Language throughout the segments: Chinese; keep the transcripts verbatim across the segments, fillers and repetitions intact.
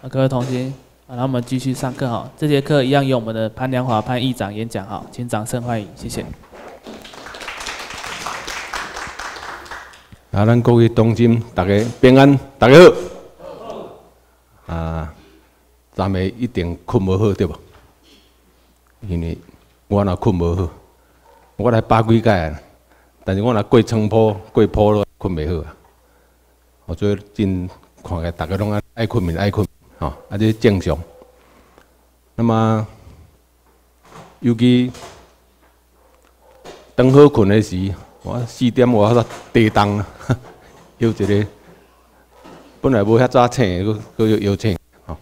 各位同学，啊，那我们继续上课哈。这节课一样由我们的潘良华潘议长演讲哈，请掌声欢迎，谢谢。 啊，咱各位同心，大家平安，大家好。啊，昨暝一定困无好对无？因为我若困无好，我来八几届，但是我若过床铺、过铺落困袂好啊。我做真看起大家拢爱爱困眠爱困。 吼，啊，这正常。那么，尤其当好困的时，我四点我煞地动啊，有一个本来无遐早醒，佫佫又又醒。吼，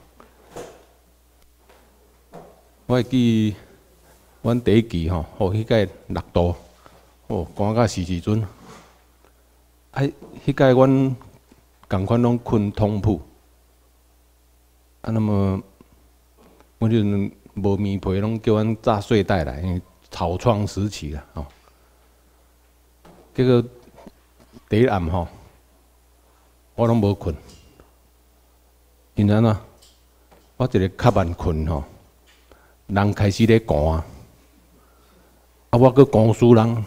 我会记，阮第一期吼，吼迄届六度，哦，寒到死时阵，啊，迄届阮共款拢困通铺。 啊，那么我就无棉被，拢叫阮炸睡袋来，因为草创时期啦，吼。结果第一暗吼，我拢无困，因安怎？我一个较慢困吼，人开始咧寒啊，啊，我搁寒死人，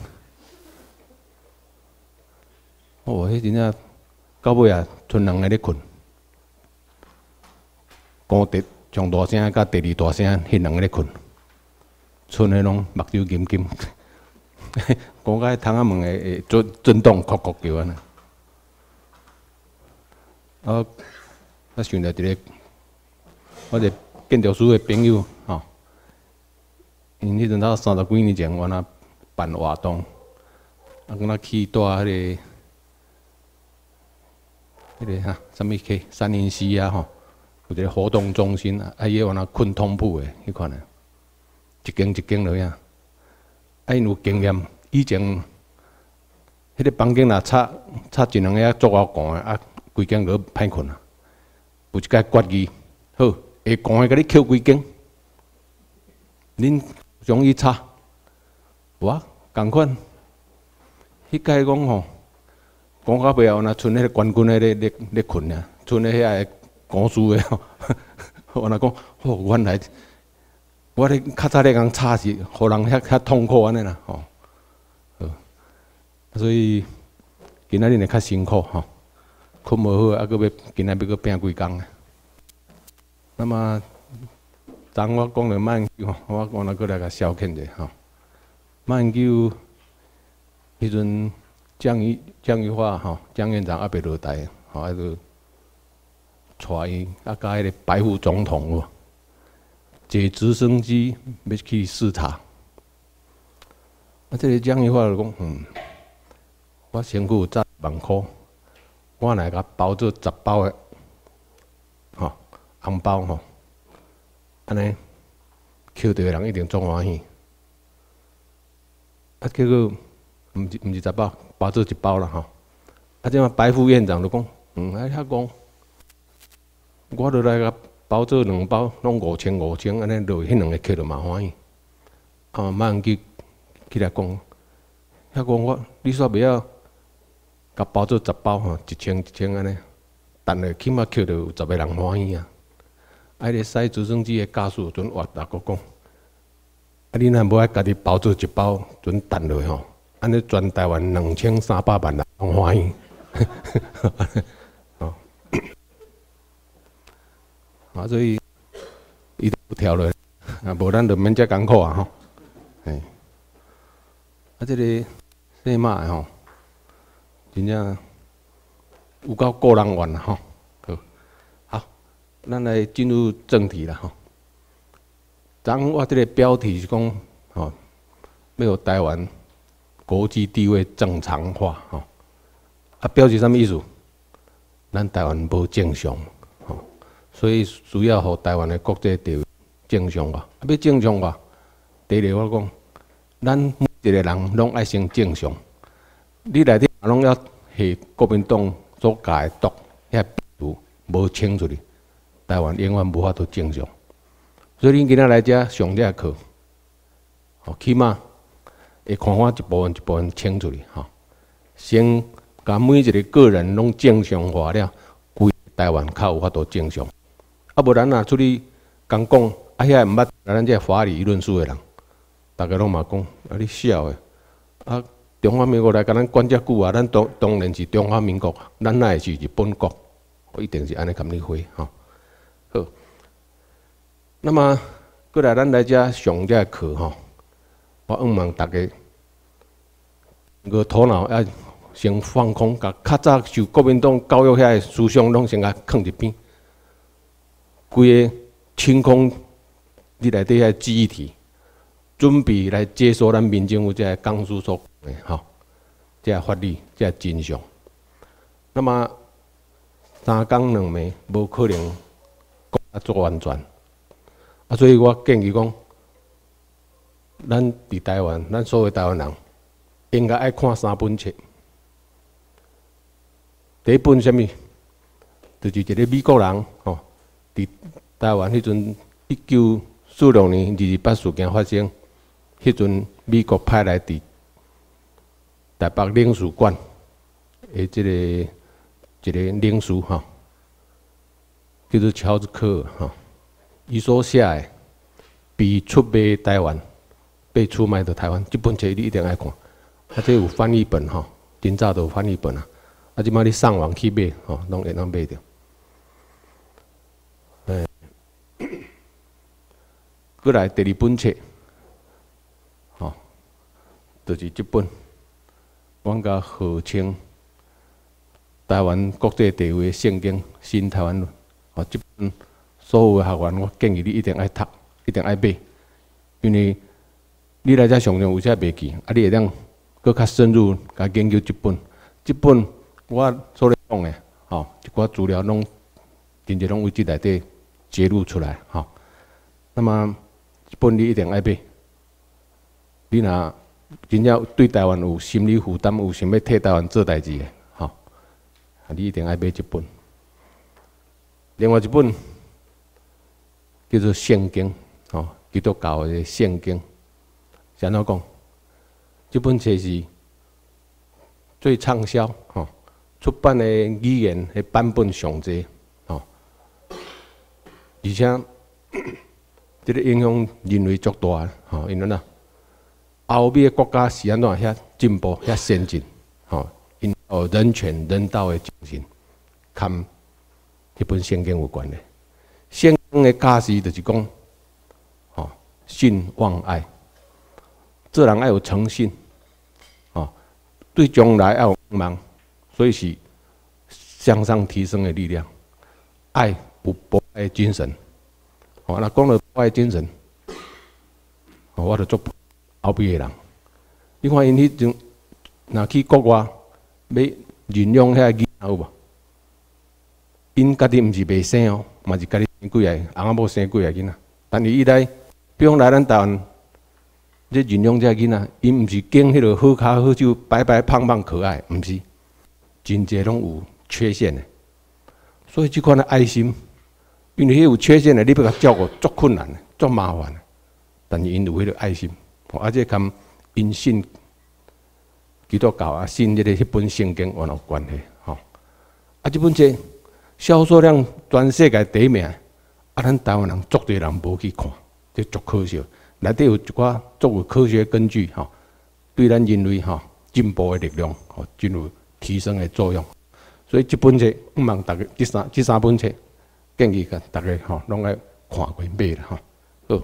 哦，迄真正到尾啊，剩人个咧困。 讲第上大声，甲第二大声，迄两个咧困，剩个拢目睭金金，讲甲窗仔门会会震震动，哭哭叫安尼。啊，我想到一个，我一个建筑师的朋友吼，因迄阵头三十几年前，我那办活动，啊，敢若去住迄个，迄个哈，啥物去三林溪啊吼。 有一个活动中心啊，啊，伊往那困通铺的迄款啊，一间一间落呀。啊，因有经验，以前迄个房间若插插一两个足够寒的，啊，规间都歹困啊。有一个决议，好，会寒的甲你扣规间，恁容易插，我共款。迄届讲吼，讲到尾后，若剩迄个冠军的咧咧咧困啊，剩迄个。 讲书的吼，我若讲，哦，原来我咧较早咧讲吵是，互人遐遐痛苦安尼啦，吼，好，所以今仔日会较辛苦吼，困无好，啊，搁要今仔要搁拼几工啊。那么，昨我讲了马英九吼，我我若搁来甲消遣者吼，马英九迄阵江宜江宜桦吼，江院长还袂落台，吼，啊个。 带伊啊，甲迄个白副总统哦，坐直升机要去视察。啊，这个江宜桦就讲，嗯，我身躯有十万块，我来甲包做十包的，吼，红包吼，安尼，捡到的人一定足欢喜。啊，结果毋是毋是十包，包做一包啦吼。啊，这嘛白副院长就讲，嗯，啊，遐讲。 我落来甲包做两包，拢五千五千，安尼落迄两个客就嘛欢喜。啊，马上去起来讲，遐讲我，你煞袂晓甲包做十包吼，一千一千安尼，等下起码客就有十个人欢喜啊。啊，迄个驶直升机的驾驶准活大个讲，啊，你若无爱家己包做一包，准等落吼，安尼全台湾两千三百万人拢欢喜。啊，所以伊都跳落，啊，无咱就免遮艰苦啊吼。嘿，啊，这个细马吼，真正有够个人缘吼。好，好，咱来进入正题啦吼。昨我这个标题是讲吼，要有台湾国际地位正常化吼。啊，表示啥物意思？咱台湾无正常。 所以需要互台湾的国际地位正常化。啊，要正常化，第二我讲，咱每一个人拢爱先正常。你内底拢要下国民党所教的毒，遐病毒无清出去，台湾永远无法度正常。所以恁今仔来遮上这课，吼，起码会看看一部分一部分清出去，吼，先甲每一个个人拢正常化了，规台湾较有法度正常。 啊，无咱若出去讲讲，啊，遐毋捌咱这法理论述的人，大家拢嘛讲，啊，你笑的，啊，中华民国来甲咱管遮久啊，咱当当然是中华民国，咱哪会是日本国？我一定是安尼甲你回吼。好，那么过来咱来遮上遮课吼，我希望大家个头脑要先放空，甲较早受国民党教育遐思想拢先甲放一边，规个清空你内底遐记忆体，准备来接受咱民政府这讲师所讲的吼，这法律这真相。那么三讲两暝无可能讲啊做完全，啊，所以我建议讲，咱伫台湾，咱所有台湾人应该爱看三本册。第一本什么？就是一个美国人吼，伫台湾迄阵一九四六年二二八事件发生，迄阵美国派来伫台北领事馆的即、这个一个领事吼，叫做乔治科尔吼，伊所写的《被出卖台湾》，被出卖的台湾，这本册你一定爱看。啊，这有翻译本吼，真早都有翻译本啊。啊，即摆你上网去买吼，拢会当买着。诶，过来第二本册，吼，就是这本，阮甲号称台湾国际地位圣经《新台湾论》。吼，这本所有的学员，我建议你一定爱读，一定爱买，因为你来遮上场有啥袂记，啊，你会当搁较深入甲研究这本，这本。我所咧讲的，吼，一寡资料拢真正拢为即内底揭露出来，吼。那么，这本你一定爱买。你若真正对台湾有心理负担，有想要替台湾做代志的，吼，你一定爱买这本。另外一本叫做《圣经》，吼，基督教的圣经。是安怎讲？这本册是最畅销，吼。出版的语言的版本上济，吼，而且这个影响人类足大，吼，因为呐，欧美的国家是安怎遐进步、遐先进，吼，因有人权、人道的精神，跟迄本圣经有关的。圣经的假释就是讲，吼，信望爱，做人要有诚信，吼，对将来要有希望。所以是向上提升的力量，爱有博爱的精神。哦，那讲到博爱精神，哦，我就做后边的人。你看因迄种，若去国外要认养遐囡仔有无？因家己毋是袂生哦，嘛是家己生几个，翁仔某生几个囡仔。但是伊来，比如来咱台湾，这认养这囡仔，因毋是经迄个好骹好手、白白胖胖可爱，毋是。真侪拢有缺陷的，所以即款的爱心，因为迄有缺陷的，你要甲照顾足困难的，足麻烦的。但是因有迄个爱心，而且跟因信基督教啊，信迄个迄本圣经有关系，吼。啊，即本册销售量全世界第一名，啊，咱台湾人足侪人无去看，这足可惜。内底有一寡足有科学根据，吼，对咱人类吼进步的力量，吼，真有提升的作用，所以这本册希望大家这三这三本册建议个大家吼拢来看过买啦吼。好，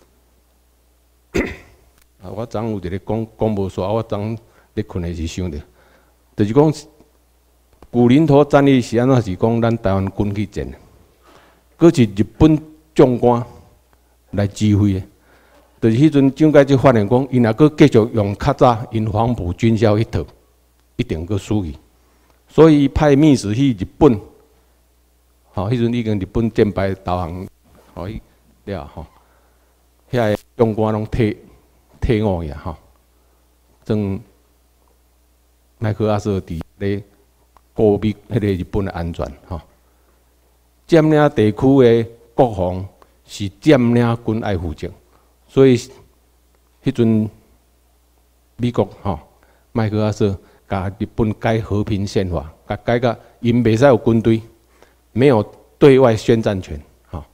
啊，我昨有一个讲讲无煞，我昨咧困的时想着，就是讲古林头战役是安怎是讲咱台湾军去战，佫是日本将官来指挥的，就是迄阵蒋介石发现讲，因若佫继续用较早因黄埔军校迄套。一定佫输去，所以派密使去日本，吼，迄阵已经日本战败投降，吼，了吼，遐个将官拢退退伍去吼，正麦克阿瑟伫咧顾密迄个日本的安全，吼，占领地区的国防是占领军爱负责，所以迄阵美国吼麦克阿瑟。甲日本改和平宪法，甲改个因袂使有军队，没有对外宣战权，吼，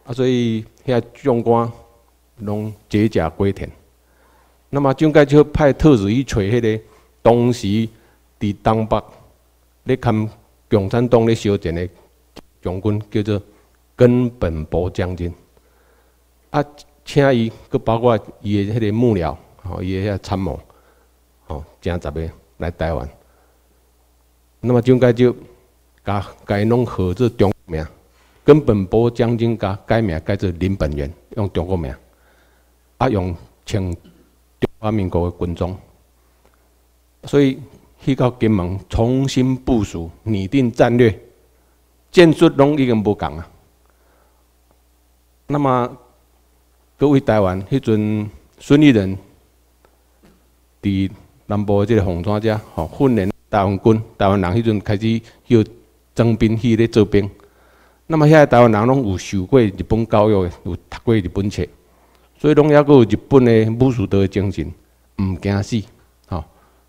啊，所以遐将官拢解甲归田。那么蒋介石派特使去找迄个当时伫东北咧看共产党咧烧钱的将军，叫做根本博将军。啊，请伊，佮包括伊的迄个幕僚，吼，伊的遐参谋，吼，正十个来台湾。那么蒋介石甲甲因拢号做中国名，根本博将军甲改名改做林本源，用中国名，啊，用穿中华民国的军装，所以去到金门重新部署、拟定战略，战术拢已经无共啊。那么各位台湾迄阵孙立人伫南部的这个凤山遮，吼训练台湾军，台湾人迄阵开始要征兵去咧做兵。那么遐台湾人拢有受过日本教育的，有读过日本册，所以拢还阁有日本的武士道的精神，毋惊死，吼。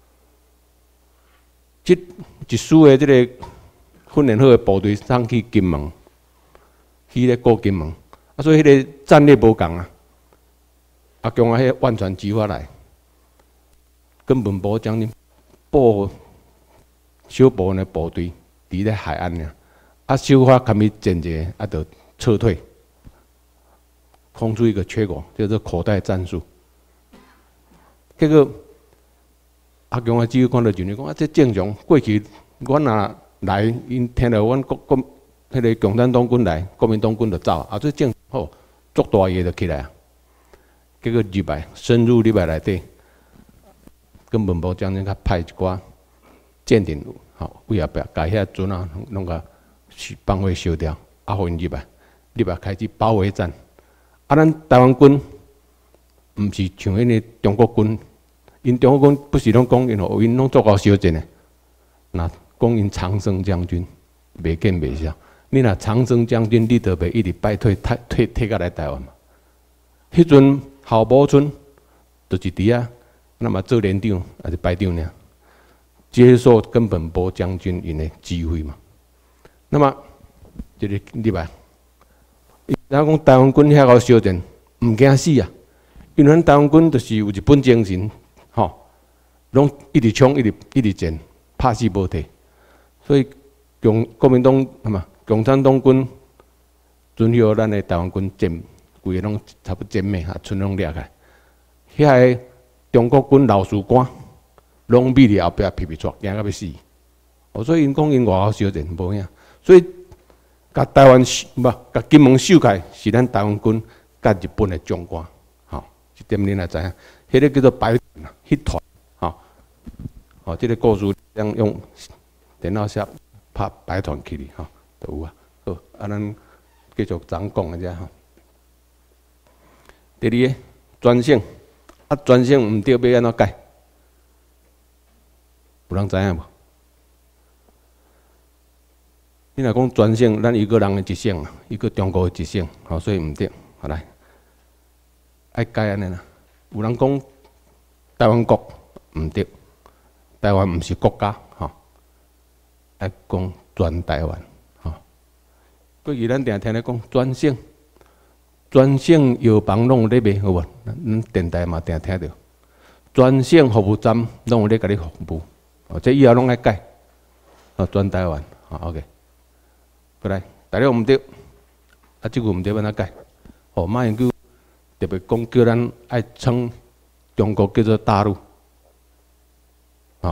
即一输的这个训练好的部队送去金门，去咧过金门，啊，所以迄个战略无共啊。啊，共啊，迄万全计划来，根本无将军布小部分的部队伫咧海岸尔，啊，小可堪去战者，啊，就撤退，空出一个缺口，叫做口袋战术。结果阿强啊，只有看到就你讲啊，这正常。过去阮若来，因听到阮国国迄个共产党军来，国民党军就走，啊，这正好，足大个就起来啊。结果入来，深入入来内底，根本无将军较派一寡舰艇，吼，为后壁甲遐船啊，拢甲放火烧掉，啊，互因入来，入来开始包围战。啊，咱台湾军毋是像迄个中国军，因中国军不是拢讲因吼，因拢做够烧钱的。那讲因长生将军，袂见袂晓。你若长生将军，你就袂一直败退，退退退到来台湾嘛。迄阵郝柏村就是伫啊，那么做连长还是排长呢？接受根本博将军因的指挥嘛。那么这个入来，然后讲台湾军遐个烧战，毋惊死啊！因为咱台湾军就是有日本精神，吼，拢一直冲，一直一直战，拍死无退。所以共国民党嘛，共产党军准许咱的台湾军战。规个拢差不多歼灭，啊，村拢掠开。遐个中国军老士官，拢秘伫后壁皮皮撮，惊到要死。哦，所以因讲因外口烧战无影，所以甲台湾唔，甲金门收开是咱台湾军甲日本的将官，吼，这点恁也知影。迄个叫做白团啊，迄团，吼，吼，这个故事用用电脑写拍白团起哩，吼，就有啊。好，啊，咱继续咱讲个只吼。第二个专线，啊专线毋对，要安怎改？有人知影无？你若讲专线，咱一个人的一线啊，一个中国的一线，吼，所以毋对。好来，爱改安尼啦。有人讲台湾国毋对，台湾毋是国家，吼，爱讲全台湾，吼。过去咱定听咧讲专线。专线药房拢有咧卖，好无？咱电台嘛定听到。专线服务站拢有咧甲你服务，哦，这以后拢爱改。哦，全台湾，好 ，OK。过来，大家毋对，啊，即句毋对，安怎改？哦，马英九特别讲叫咱爱称中国叫做大陆，哦，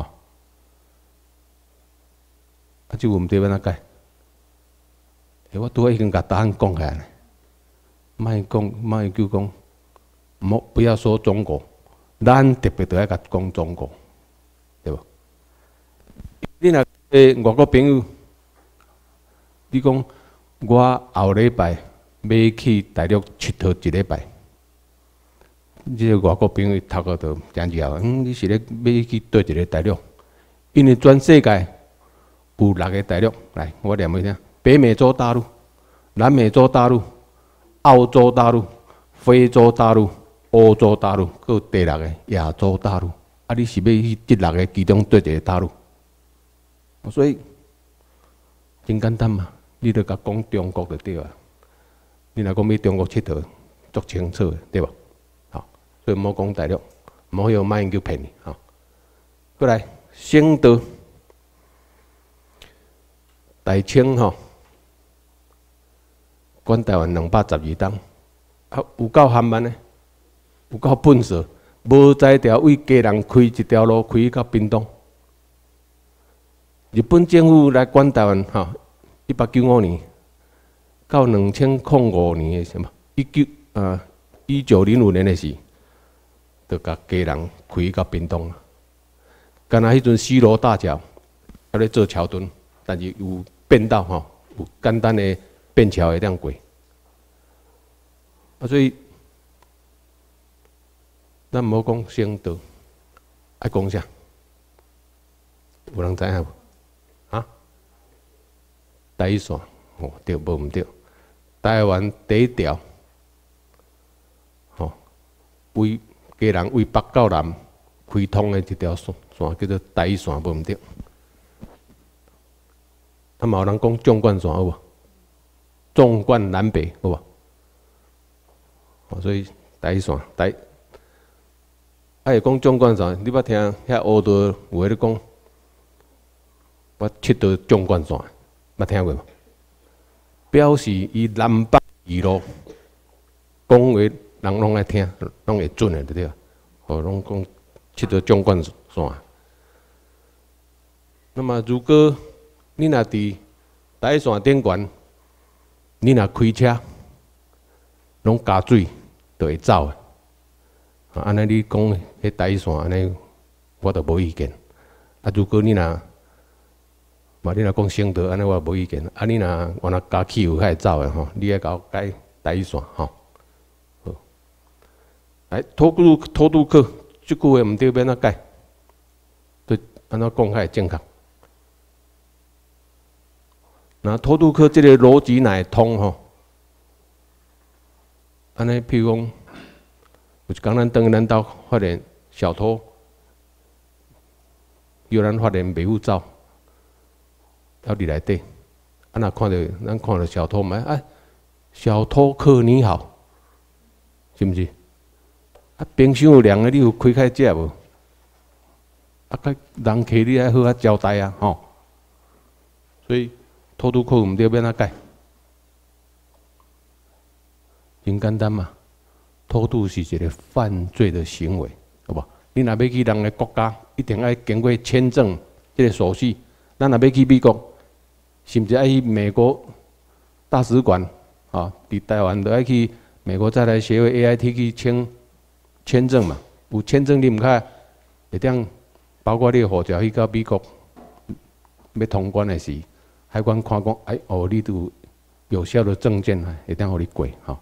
啊，即句毋对，安怎改？诶，我拄仔已经甲答案讲起来了。卖讲，卖就讲，莫不要说中国，咱特别都要甲讲中国，对无？你若诶外国朋友，你讲我后礼拜要去大陆佚佗一礼拜，即个外国朋友头壳都真热，嗯，你是咧要去倒一个大陆？因为全世界有六个大陆，来，我念给你听：北美洲大陆、南美洲大陆。澳洲大陆、非洲大陆、欧洲大陆，佮第六个亚洲大陆。啊，你是要去这六个其中对一个大陆？所以真简单嘛，你著甲讲中国就对啊。 你若讲要中国佚佗，足清楚的，对无？吼，所以毋好讲大陆，毋好用马英九骗你，吼。过来，省道、大清吼，管台湾两百十二档，啊，有够含慢的，有够笨拙，无在条为家人开一条路开到屏东。日本政府来管台湾，吼，一八九五年到两千零五年的什么？一九啊，一九零五年的时，就甲家人开到屏东啊。敢若迄阵西罗大桥还咧做桥墩，但是有变道吼，有简单的便桥会当过。啊，所以咱毋好讲省道，爱讲啥？有人知影无？啊？台线，哦，对无毋对？台湾第一条，吼、哦，为家人为北到南开通的一条线。线叫做台线，无毋对。啊，嘛有人讲纵贯线好无？纵贯南北好无？哦，所以台线台，啊，会讲纵贯线，你捌听遐乌道有诶咧讲，我七道纵贯线，捌听过无？表示伊南北二路讲话人拢来听，拢会准诶，对对？哦，拢讲七道纵贯线。那么，如果你若伫台线顶悬，你若开车，拢加水就会走啊。啊，安尼你讲迄台线安尼，我就无意见。啊，如果你若嘛，你若讲省道安尼，我无意见。啊，你若原来加汽油较会走诶吼，你爱甲我改台线吼。好，来拖渡拖渡客，即句话毋对，要安怎改？对，安怎讲较会正确？那拖渡客这个逻辑哪会通吼？安尼，譬如讲，有一工咱等咱兜发现小偷，叫咱发现袂有走，要伫内底，啊若看到咱看到小偷嘛，啊，小偷客你好，是毋是？啊，冰箱有凉的，你有开开食无？啊，甲人客你爱好啊交代啊，吼，所以。拖渡客毋对，要安怎改？真简单嘛，拖渡是一个犯罪的行为，好不好？你若要去人个国家，一定要经过签证这个手续。咱若要去美国，甚至爱去美国大使馆，啊，伫台湾都爱去美国再来协会 A I T 去签签证嘛。有签证你毋较会当，包括你护照去到美国要通关的时。海关看讲，哎，哦，你都有效的证件，会当互你过，吼。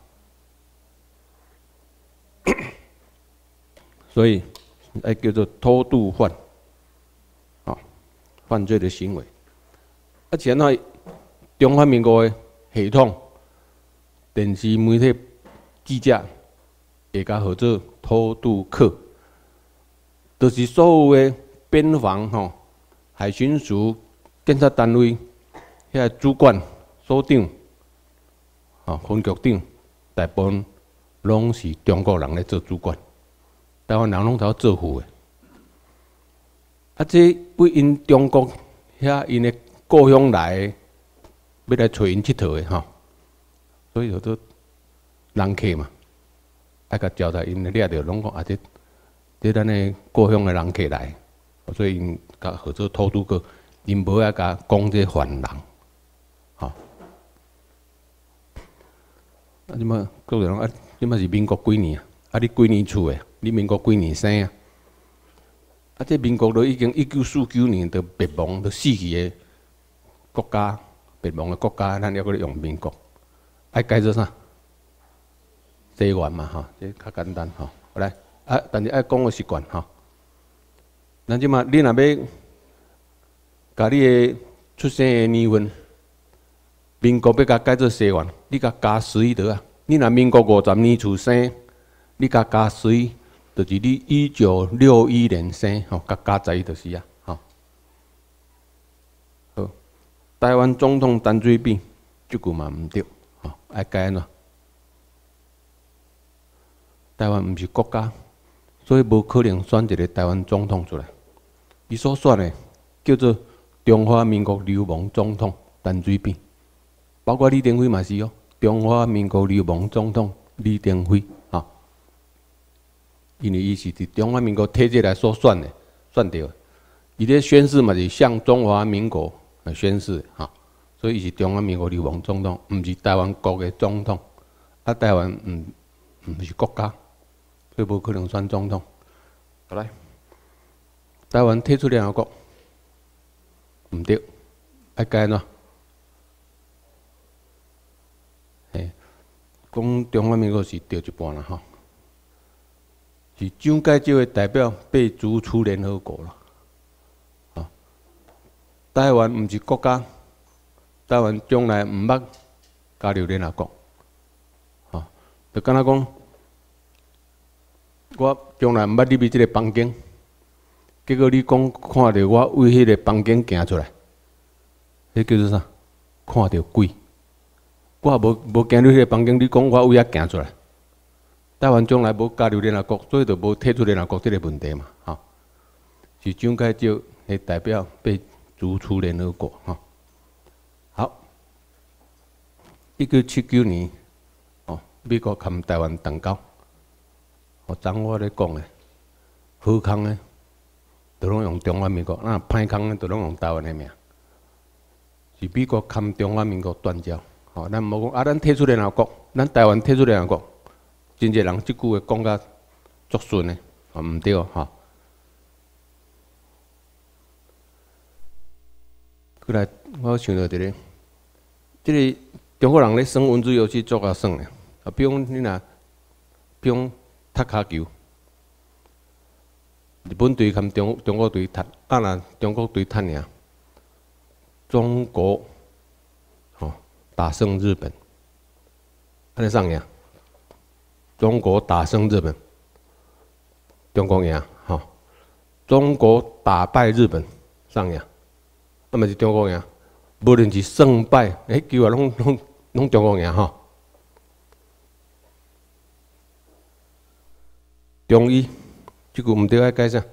所以，哎，叫做偷渡犯，啊，犯罪的行为。而且呢，中华民国的系统，电视媒体记者会甲号做偷渡客，就是所有的边防、吼海巡署、检察单位。遐主管、所长、啊分局长，大部分拢是中国人咧做主管，台湾人拢头做副的。啊，这为因中国遐因的故乡来，要来找因佚佗的吼，所以叫做人客嘛，爱甲交代因掠着，拢讲啊这这咱的故乡的人客来，所以因甲号做偷渡客，因无爱甲讲这犯人。啊！即马各位人啊，即马是民国几年啊？啊，你几年厝诶？你民国几年生啊？啊，这民国都已经一九四九年就灭亡，就死去诶国家，灭亡诶国家，咱还搁咧用民国，爱改做啥？西元嘛，吼，这较简单吼。来啊，但是爱讲个习惯吼。咱即马你若要，甲你诶出生诶年份。民国要甲改做西元，你甲加水得啊？你若民国五十年出生，你甲加水，就是你一九六一年生，吼，甲加十一就是啊，吼。好，台湾总统陈水扁，即句嘛毋对，吼，爱改喏， 台湾毋是国家，所以无可能选一个台湾总统出来。伊所选的叫做中华民国流亡总统陈水扁，包括李登辉嘛是哦，中华民国流亡总统李登辉啊，因为伊是伫中华民国体制来所选的，选到的。伊咧宣誓嘛是向中华民国来宣誓哈，所以伊是中华民国流亡总统，毋是台湾国的总统。啊，台湾毋毋是国家，所以无可能选总统。好来，台湾退出联合国，毋对，爱改喏。嘿，讲中华民国是对一半啦吼，是蒋介石的代表被逐出联合国了。啊，台湾毋是国家，台湾将来毋捌加入联合国。 就敢若讲，我将来毋捌入去即个房间，结果你讲看到我为迄个房间行出来，迄叫做啥？看到鬼。我也无无行入迄个房间，你讲我为遐行出来。台湾将来无加入联合国，所以就无退出联合国即个问题嘛，吼。是蒋介石的代表被逐出联合国，吼。好，一九七九年。 美国含台湾断交，我昨我咧讲诶，好康诶，都拢用中华民国；那歹康诶，都拢用台湾诶名。是美国含中华民国断交，吼，咱无讲啊，咱退出联合国，咱台湾退出联合国，真侪人即句话讲甲足顺诶，啊毋对吼。过来，我想到一个，即个中国人咧耍文字游戏足啊耍诶。 啊，比如你若，比如踢骹球，日本队含中中国队踢，啊若中国队踢赢，中国哦打胜日本，安尼啥赢？中国打胜日本，中国赢吼，中国打败日本，啥赢？啊嘛是中国赢，无论是胜败，诶，球啊拢拢拢中国赢吼。 中医，即句毋对，爱改啥？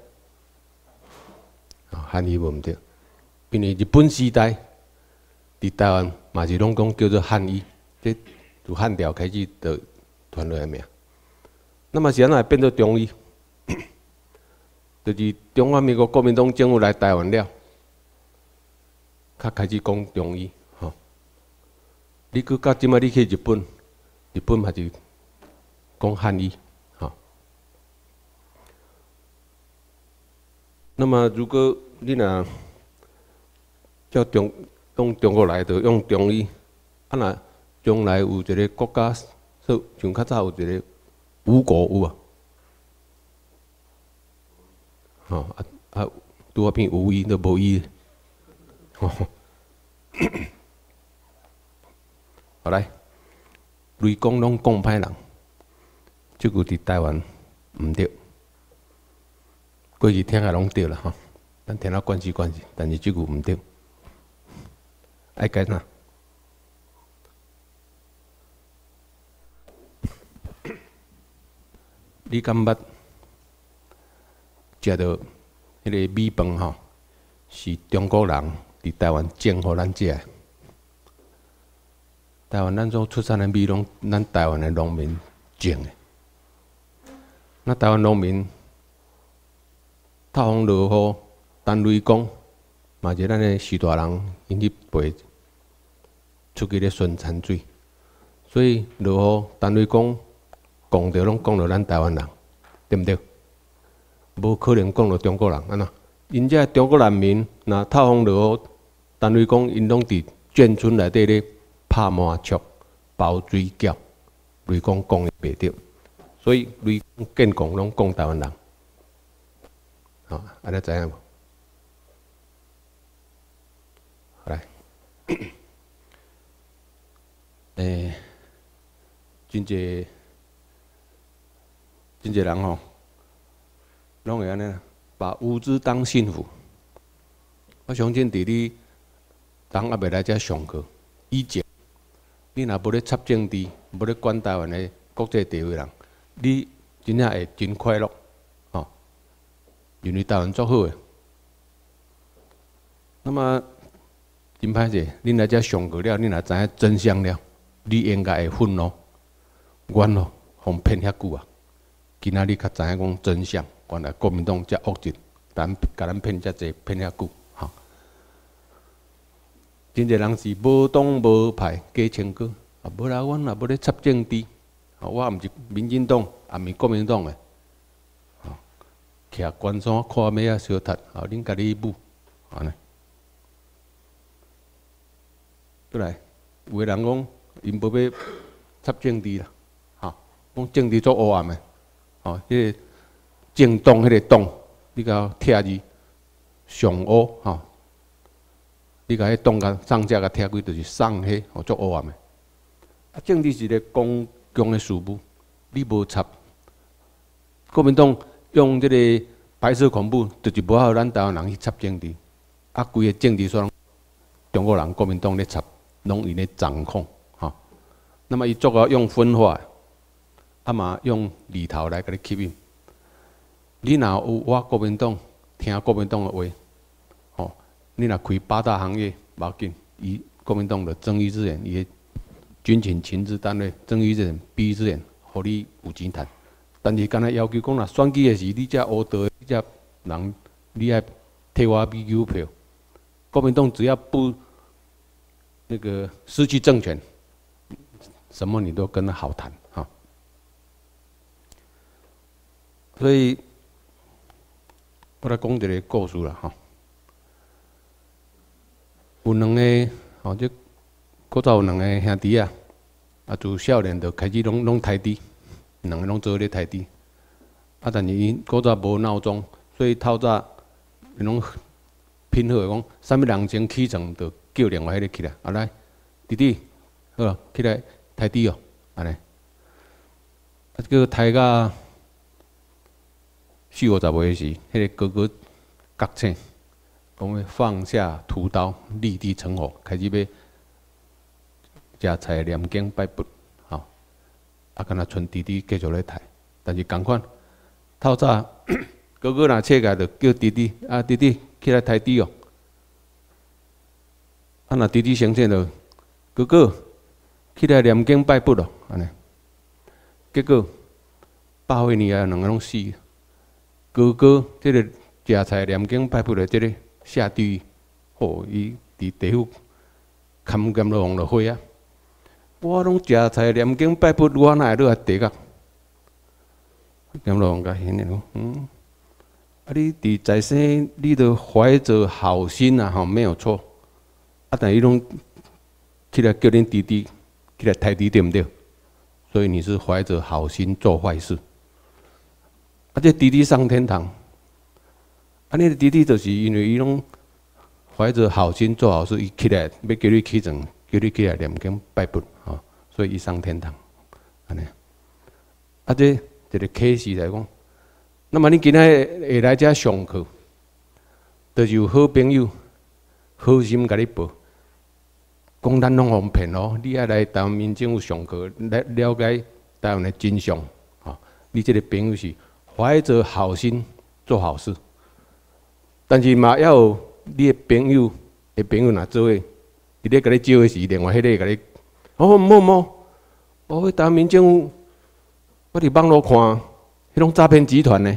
汉语无毋对，因为日本时代伫台湾嘛是拢讲叫做汉医，即从汉朝开始就传落来名。那么是安怎变做中医？就是中华民国国民党政府来台湾了，较开始讲中医，吼。你去到即摆你去日本，日本嘛是讲汉医。 那么，如果你若叫中用中国来，就用中医。啊，若将来有一个国家，说像较早有一个吴国有啊，吼啊啊，拄啊变吴医都无医。吼，好来，雷公拢讲歹人，即句伫台湾毋对。 过去听下拢对啦吼，咱听了关系关系，但是即句毋对，爱改哪？你敢捌食到迄个米饭吼？是中国人伫台湾种互咱食的。台湾咱所出产的米拢咱台湾的农民种的，那台湾农民。 透风落雨，单雷公，嘛是咱的许大人因去背出去咧宣产水，所以落雨单雷公讲着拢讲到咱台湾人，对毋对？无可能讲到中国人安怎？因遮中国人民若透风落雨，单雷公因拢伫眷村内底咧拍麻雀、包水饺，雷公讲的袂对，所以雷公建讲拢讲台湾人。 好，安尼知影无？来，诶，真济真济人吼，拢会安尼，把无知当幸福。我相信伫你人还袂来遮上课以前，你若无咧插政治，无咧管台湾的国际地位人，你真正会真快乐，吼、哦，认为台湾足好诶。那么真歹势，恁来遮上过了，恁若知影真相了，你应该会愤怒。阮咯，互骗遐久啊！今仔日较知影讲真相，原来国民党遮恶质，咱甲咱骗遮济，骗遐久，吼。真侪人是无党无派加称歌，啊，无啦，阮也无咧插政治，啊，我毋是民进党，也毋是国民党诶，吼，徛关山看马啊小踢，啊，恁家己舞，安尼。过来，有个人讲，因无要插政治啦。讲政治做黑暗诶，吼，迄个政党迄个党，你甲拆字上乌吼，你甲迄党甲上者甲拆开，就是上迄吼做黑暗诶。啊，政治是一个公共诶事务，你无插，国民党用即个白色恐怖，就是无好咱台湾人去插政治，啊，规个政治上中国人国民党咧插，拢伊咧掌控，吼。那么伊做个用分化。啊嘛用里头来甲你吸引，你若有我国民党听国民党的话，吼，你若开八大行业，无要紧，伊国民党的睁一只眼，伊的军情情治单位睁一只眼闭一只眼，互你有钱赚。但是敢若要求讲若选举的时，你遮乌道，你遮人，你爱替我买邮票。国民党只要不那个失去政权，什么你都跟他好谈，哈。所以，我来讲一个故事啦，吼。有两个，吼，即古早有两个兄弟啊，啊，自少年就开始拢拢抬猪，两个拢做咧抬猪。啊，但是因古早无闹钟，所以透早因拢拼好讲，啥物人先起床，就叫另外迄个起来，啊来，弟弟，好，起来抬猪哦，安尼。啊，叫抬到四五十岁时，迄个哥哥觉醒，讲要放下屠刀，立地成佛，开始要食菜念经拜佛，吼，啊，敢若剩弟弟继续咧抬，但是共款，透早哥哥若起来就叫弟弟，啊，弟弟起来抬猪哦，啊，若弟弟醒醒就哥哥起来念经拜佛咯，安尼，结果百岁年啊，两个拢死。哥哥，即个食菜念经拜佛的即个下地狱，吼，伊伫地府砍剑落往落火啊！我拢食菜念经拜佛，我哪会落来地狱？剑落往甲现的讲，嗯，啊，你伫在生，你都怀着好心啊，吼，没有错。啊，但伊拢起来叫恁弟弟起来抬猪，对不对？所以你是怀着好心做坏事。啊！这弟弟上天堂，啊！你的弟弟就是因为伊拢怀着好心做好事，伊起来要叫你起床，叫你起来念经拜佛，吼，所以伊上天堂，安尼。啊，这一个启示来讲，那么你今仔会来遮上课，就是有好朋友好心甲你报，讲咱拢互骗哦，你爱来台湾民政府上课，来了解台湾的真相，吼，你这个朋友是。怀着好心做好事，但是嘛要有你的朋友的朋友若做伙，伊咧甲你招的时，另外迄个甲你，哦，某某，哦，迄台湾民政府，我伫网络看，迄种诈骗集团呢，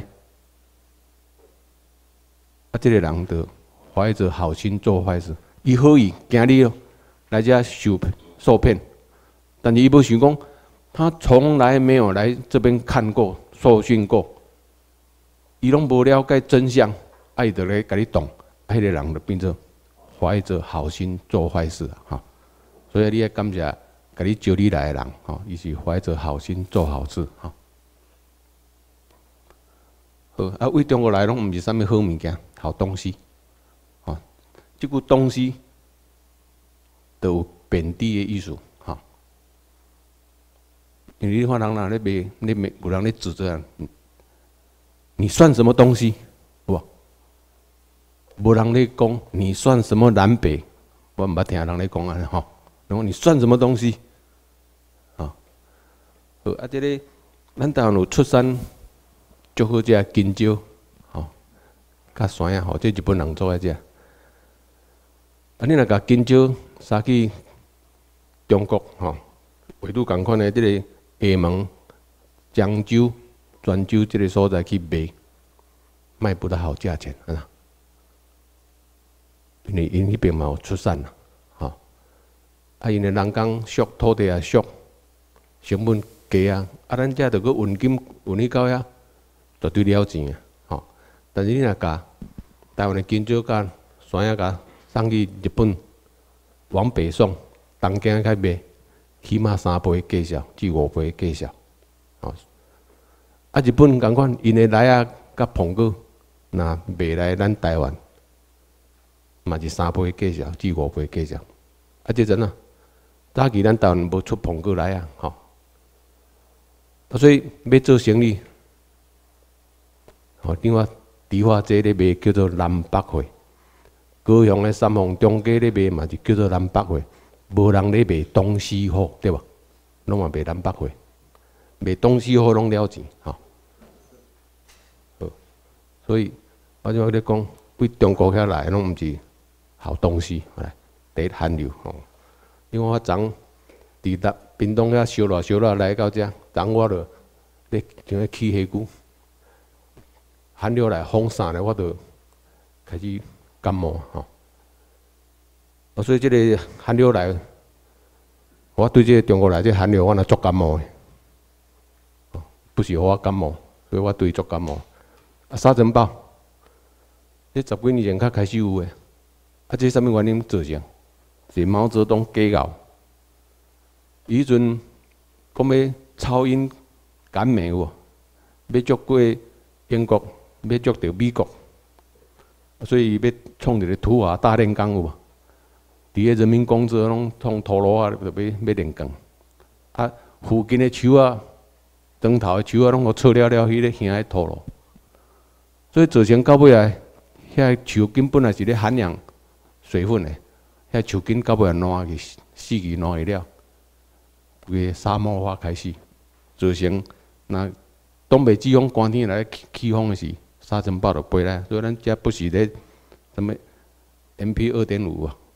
啊，这个人就怀着好心做坏事，伊好意惊你哦，来遮受受骗，但是伊无想讲，他从来没有来这边看过、受训过。伊拢无了解真相，啊，伊就咧甲你动，啊，迄个人就变做怀着好心做坏事啊！哈，所以你要感谢甲你招你来的人，哈，伊是怀着好心做好事，哈。好啊，为中国来拢毋是啥物好物件、好东西，哈，即句东西都有贬低的意思，哈。因为你看人若咧卖，咧卖有人咧指责人。你算什么东西？不，无人咧讲你算什么南北，我毋捌听人咧讲安尼吼。然后你算什么东西？啊，好啊，这个咱台湾有出产足好食金蕉，吼，较酸啊，吼，这日本人做诶食。啊，你若甲金蕉杀去中国，吼，唯拄共款诶，即个厦门、漳州、泉州即个所在去卖，卖不到好价钱啊。因为因迄边嘛有出产啦，吼，啊，因为人工俗，土地也俗，成本低啊，啊，咱遮着个运金运去到遐，绝对了钱啊，吼。但是你若甲台湾的金蕉甲山野甲送去日本，往北送，东京开卖，起码三倍价销至五倍价销，吼。啊，日本共款，因的梨啊甲苹果，若卖来咱台湾。嘛是三倍价销至五倍价销，啊，即阵啊，早期咱台湾无出苹果来啊，吼，啊，所以要做生意，吼，另外猪化街咧卖叫做南北货，高雄咧三凤中街咧卖嘛是叫做南北货，无人咧卖东西货，对吧？拢嘛卖南北货，卖东西货拢了钱，吼，好，所以我就咧讲，为中国遐来拢毋是。好东西，来第一韩流吼。因为我昨伫达屏东遐烧热烧热来到遮，昨我着咧像咧起虾骨，韩流来风散咧，我着开始感冒吼。啊，所以即个韩流来，我对即个中国来即韩流，我若足感冒的，不是我感冒，所以我对足感冒。啊，沙尘暴，这十几年前较开始有诶。啊，这什么原因造成？是毛泽东假熬。伊迄阵讲要超英赶美有无？要捉过英国，要捉到美国，所以伊要创一个土华大炼钢有无？伫个人民公社拢创陀螺啊，就要要炼钢。啊，附近的树啊，庄头的树啊，拢互错了了，迄个兄迄陀螺，所以造成到尾来，遐树根本来是咧涵养。水分诶，遐树根到尾啊烂去，死去烂去了，规个沙漠化开始，造成那东北季风寒天来起风诶时，沙尘暴就飞来，所以咱遮不是咧什么 M P 二点五啊，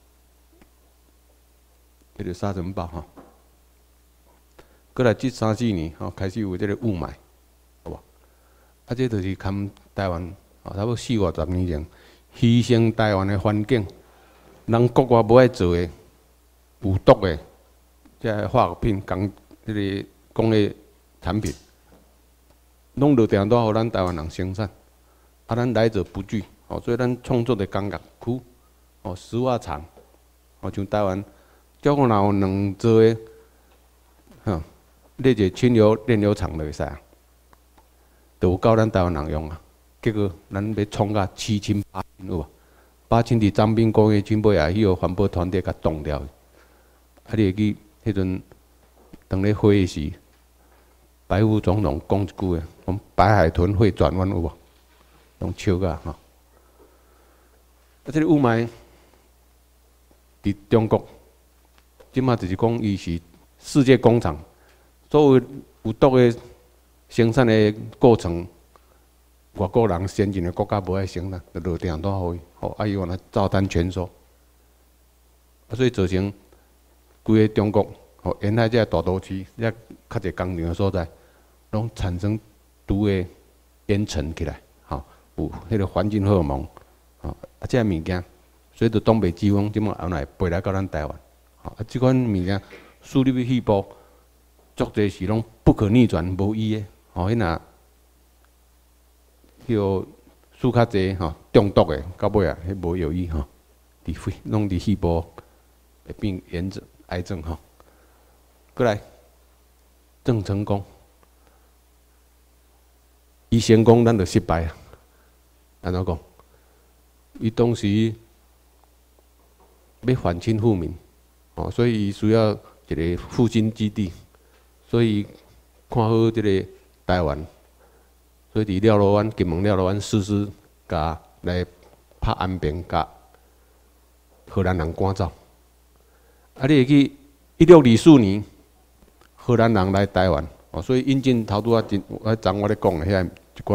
迄个沙尘暴吼。过来这三四年吼，开始有这个雾霾，好无？啊，这就是看台湾，啊，差不多四五十年前，牺牲台湾诶环境。人国外无爱做诶，有毒诶，即个化学品、工、迄个工业产品，拢就定都互咱台湾人生产，啊，咱来者不拒，哦，所以咱创作的工业区，哦，石化厂，哦，像台湾，只要若有能做诶，吼，列一个轻油炼油厂就会使啊，就有够咱台湾人用啊，结果咱要创甲七千八千有无？八千伫彰滨工业区尾啊，迄个环保团体甲冻掉。啊，你会记迄阵当咧会议时，白副总统讲一句诶，讲白海豚会转弯有无？用笑个吼。啊，即个雾霾伫中国，即马就是讲伊是世界工厂，所有有毒诶生产诶过程。外国人先进的国家无爱生产，就落订单互伊，吼，啊伊原来照单全收，啊所以造成规个中国，吼沿海这大都市，遐较侪工厂的所在，拢产生毒的烟尘起来，吼，有迄个环境荷尔蒙，吼，啊这物件，所以就东北季风即马后来飞来到咱台湾，吼，啊即款物件输入去细胞，足侪是拢不可逆转无意的，吼，迄若。迄个输较济吼，中毒的，到尾啊，迄无有益吼，伫肺拢伫细胞会变炎症、癌症吼。过来，郑成功，伊成功，咱就失败啊。安怎讲？伊当时要反清复明，哦，所以伊需要一个复兴基地，所以看好这个台湾。所以伫了罗湾、金门了罗湾实施甲来拍安平，甲荷兰人赶走。啊，你会记一六二四年，荷兰人来台湾，哦，所以引进头拄啊，我昨我咧讲诶遐一寡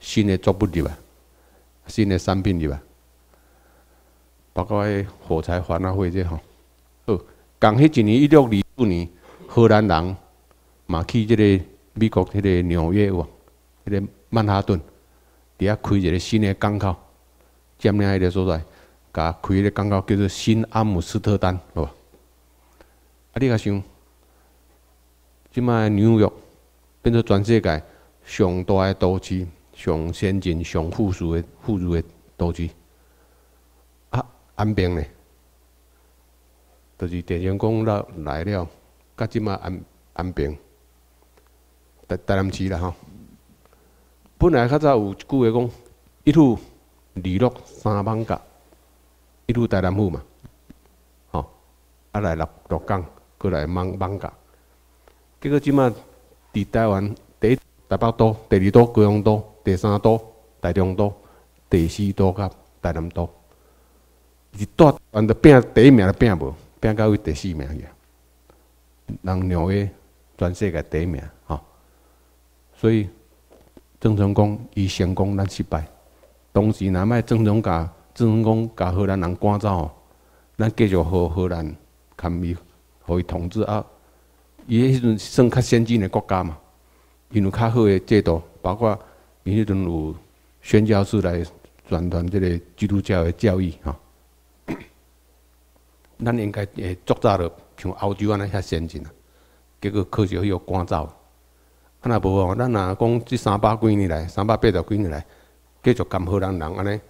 新的作物入来，新的产品入来，包括迄火柴环啊，或者吼，好，共迄一年一六二四年，荷兰人嘛去即个美国迄个纽约有，迄个曼哈顿，伫遐开一个新的港口，占领迄个所在，甲开迄个港口叫做新阿姆斯特丹，好吧？啊，你甲想，即摆纽约变做全世界上大的都市、上先进、上富庶的富裕的都市。啊，安平呢，就是电线杆来来了，甲即摆安安平，台台南市啦吼。本来较早有一句话讲，一府二鹿三艋甲，一府台南府嘛，吼，啊来鹿鹿港。过来艋艋甲，结果即摆伫台湾第一台北都、第二都高雄都、第三都台中都、第四都甲台南都，是大台湾的拼第一名都拼无，拼到位第四名去，人纽约全世界第一名吼，所以郑成功伊成功，咱失败。当时若卖郑成甲郑成功甲荷兰人赶走吼，咱继续和荷兰堪伊。互伊统治啊，伊迄阵算较先进的国家嘛，因有较好的制度，包括伊迄阵有宣教士来宣传即个基督教的教义吼。咱应该会足早就像欧洲安尼遐先进啊，结果可惜迄个赶走。啊若无吼，咱若讲即三百几年来，三百八十几年来，继续甘荷兰人安尼，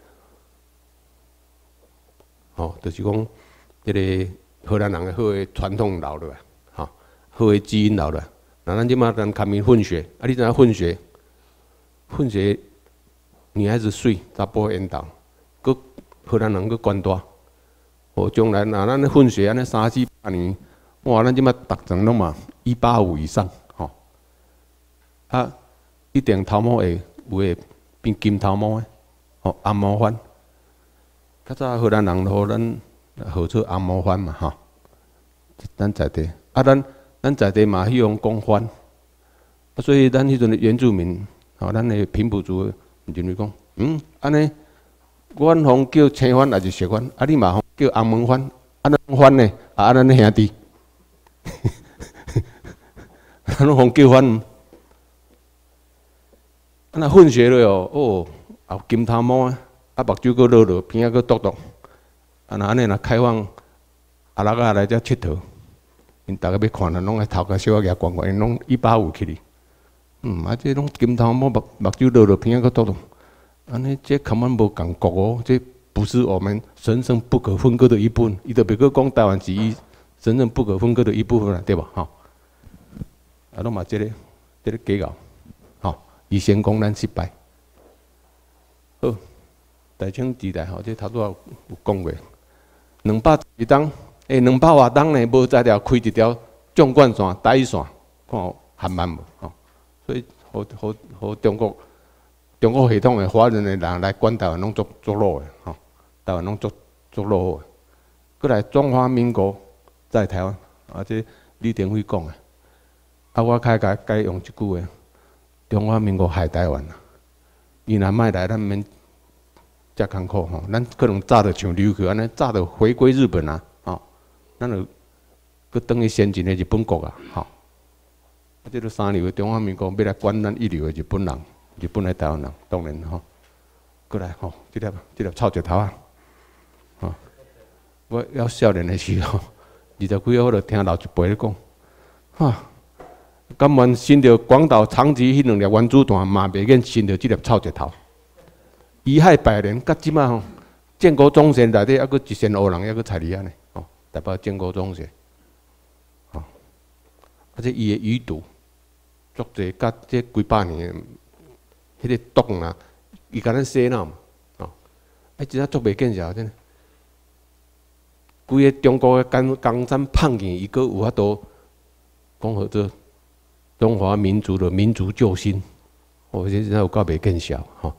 吼，就是讲即个。荷兰人的好的传统留落来，吼，好的基因留落来。那咱即马咱堪伊混血，啊，你知影混血？混血女孩子水，查甫缘投，佮荷兰人佮管大。哦，将来若咱混血安尼三四百年，哇，咱即马逐层拢嘛一八五以上，吼。啊，一定头毛会有会变金头毛的，吼，红毛番。较早荷兰人互咱。号做红毛番嘛吼，咱在地啊，咱咱在地嘛，迄种讲番，啊，所以咱迄阵的原住民，吼，咱的平埔族认为讲，嗯，安尼，阮方叫青番还是石番，啊，你嘛叫红毛番，啊，咱番呢，啊，咱兄弟，咱方叫番，啊，那混血了哦，哦，啊，金头毛啊，啊，目睭佫落落，鼻仔佫嘟嘟。啊，那安尼若开放阿拉仔来遮佚佗，因逐个要看，拢爱头壳小仔光光，因拢一八五起哩。嗯，啊，这拢金头毛目目睭落落，鼻仔佫嘟嘟，安尼这根本无共国哦，这不是我们神圣不可分割的一部分。伊就别个讲台湾是伊神圣不可分割的一部分啦，对吧？吼，啊，拢嘛这个这个假搞，吼，伊成功咱失败。好，大清时代吼，这头拄仔有讲过。两百一档，诶，两百外档呢，无才条开一条纵贯线、台线，看含慢无吼。所以，好好好，中国中国系统的华人的人来管台湾，拢足足落的吼，台湾拢足足落的。过来中华民国在台湾，啊，这李登辉讲的，啊，我开改改用一句话，中华民国害台湾啊，伊若卖来，咱免。遮艰苦吼，咱可能早着像琉球安尼，早着回归日本啊，吼，咱就搁等于先进的日本国啊，吼。啊，这个三流的中华民国要来管咱一流的日本人，日本的台湾人，当然吼，过来吼，这粒这粒臭石头啊，吼，我要少年的时候，二十几岁我就听老一辈咧讲，哈，甘愿伸着广岛、长崎迄两粒原子弹，嘛袂愿伸着这粒臭石头。贻害百年，到即马吼，建国忠贤内底还佫一仙乌人，还佫踩你安尼，吼，代表建国忠贤，吼，而且伊的余毒，足济甲这几百年，迄个毒啊，伊甲咱洗脑嘛，吼，哎，真正足袂见效真。规个中国的江江山胖起，伊佫有法度讲好做中华民族的民族救星，哦，这真有够袂见效，吼。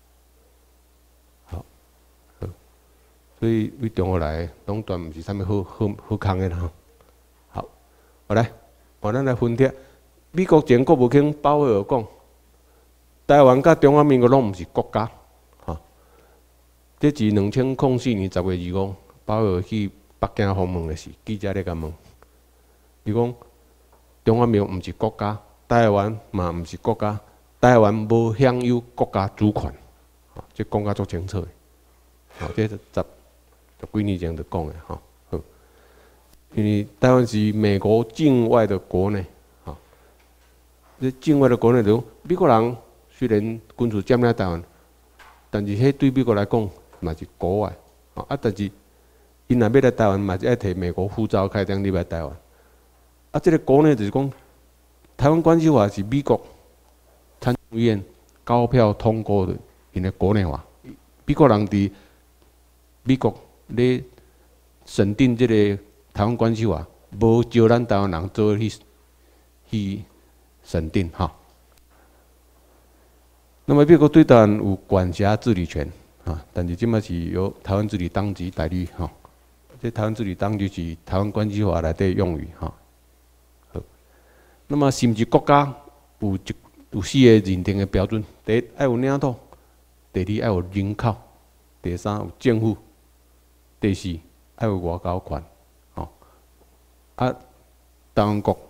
所以为中国来，拢全毋是啥物好好好康的啦吼。好，我来，我咱来分析。美国前国务卿鲍威尔讲， 台湾甲中华民国拢毋是国家，吼、哦。这是两千零四年十月二五，包括去北京访问的时，记者咧甲问，伊讲中华民国毋是国家，台湾嘛毋是国家，台湾无享有国家主权，吼、哦，这讲甲足清楚的，吼、哦，这十十几年前就讲的，吼、哦，因为台湾是美国境外的国内，吼、哦，这境外的国内就美国人虽然军事占领台湾，但是迄对美国来讲嘛是国外，吼、哦，啊，但是因若要来台湾嘛是爱摕美国护照开张入来台湾。啊，这个国内就是讲，台湾关系法是美国参众议院高票通过的，因的国内法。美国人伫美国咧审定这个台湾关系法，无招咱台湾人做去去审定哈。那么美国对台湾有管辖治理权啊，但是即马是由台湾治理当局代理哈。这台湾治理当局是台湾关系法内底用语哈。那么是毋是国家有一有四个认定的标准：第一，要有领土；第二，要有人口；第三，有政府；第四，要有外交权。吼、哦，啊，台湾国，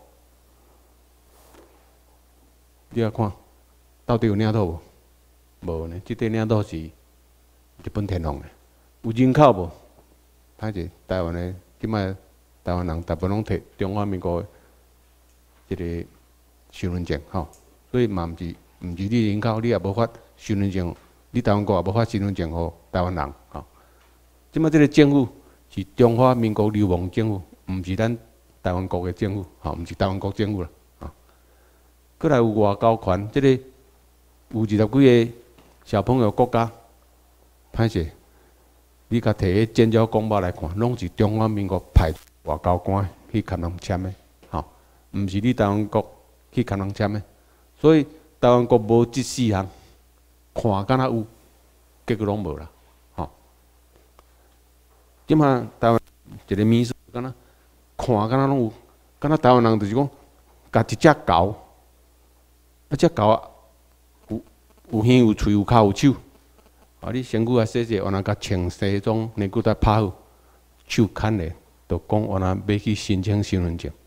你来看，到底有领土无？无呢，即块领土是日本天皇的。有人口无？歹势，台湾的即摆台湾人大部分拢摕中华民国的一个身份证，吼，所以嘛毋是毋是你人口，你也无法身份证，你台湾国也无法身份证互台湾人，吼。即摆即个政府是中华民国流亡政府，毋是咱台湾国的政府，吼，毋是台湾国政府啦，吼。过来有外交权，即、这个有二十几个小朋友国家，歹势，你甲摕个建交公报来看，拢是中华民国派外交官去甲人签的。毋是你台湾国去甲人签的，所以台湾国无即四项，看敢若有，结果拢无啦，吼。即马台湾一个民俗，敢若看敢若拢有，敢若台湾人就是讲，甲一只狗，啊只狗有有耳有喙有骹有手，啊你身躯啊洗洗，完了甲穿西装，内裤再拍好，手牵咧，就讲完了要去申请身份证。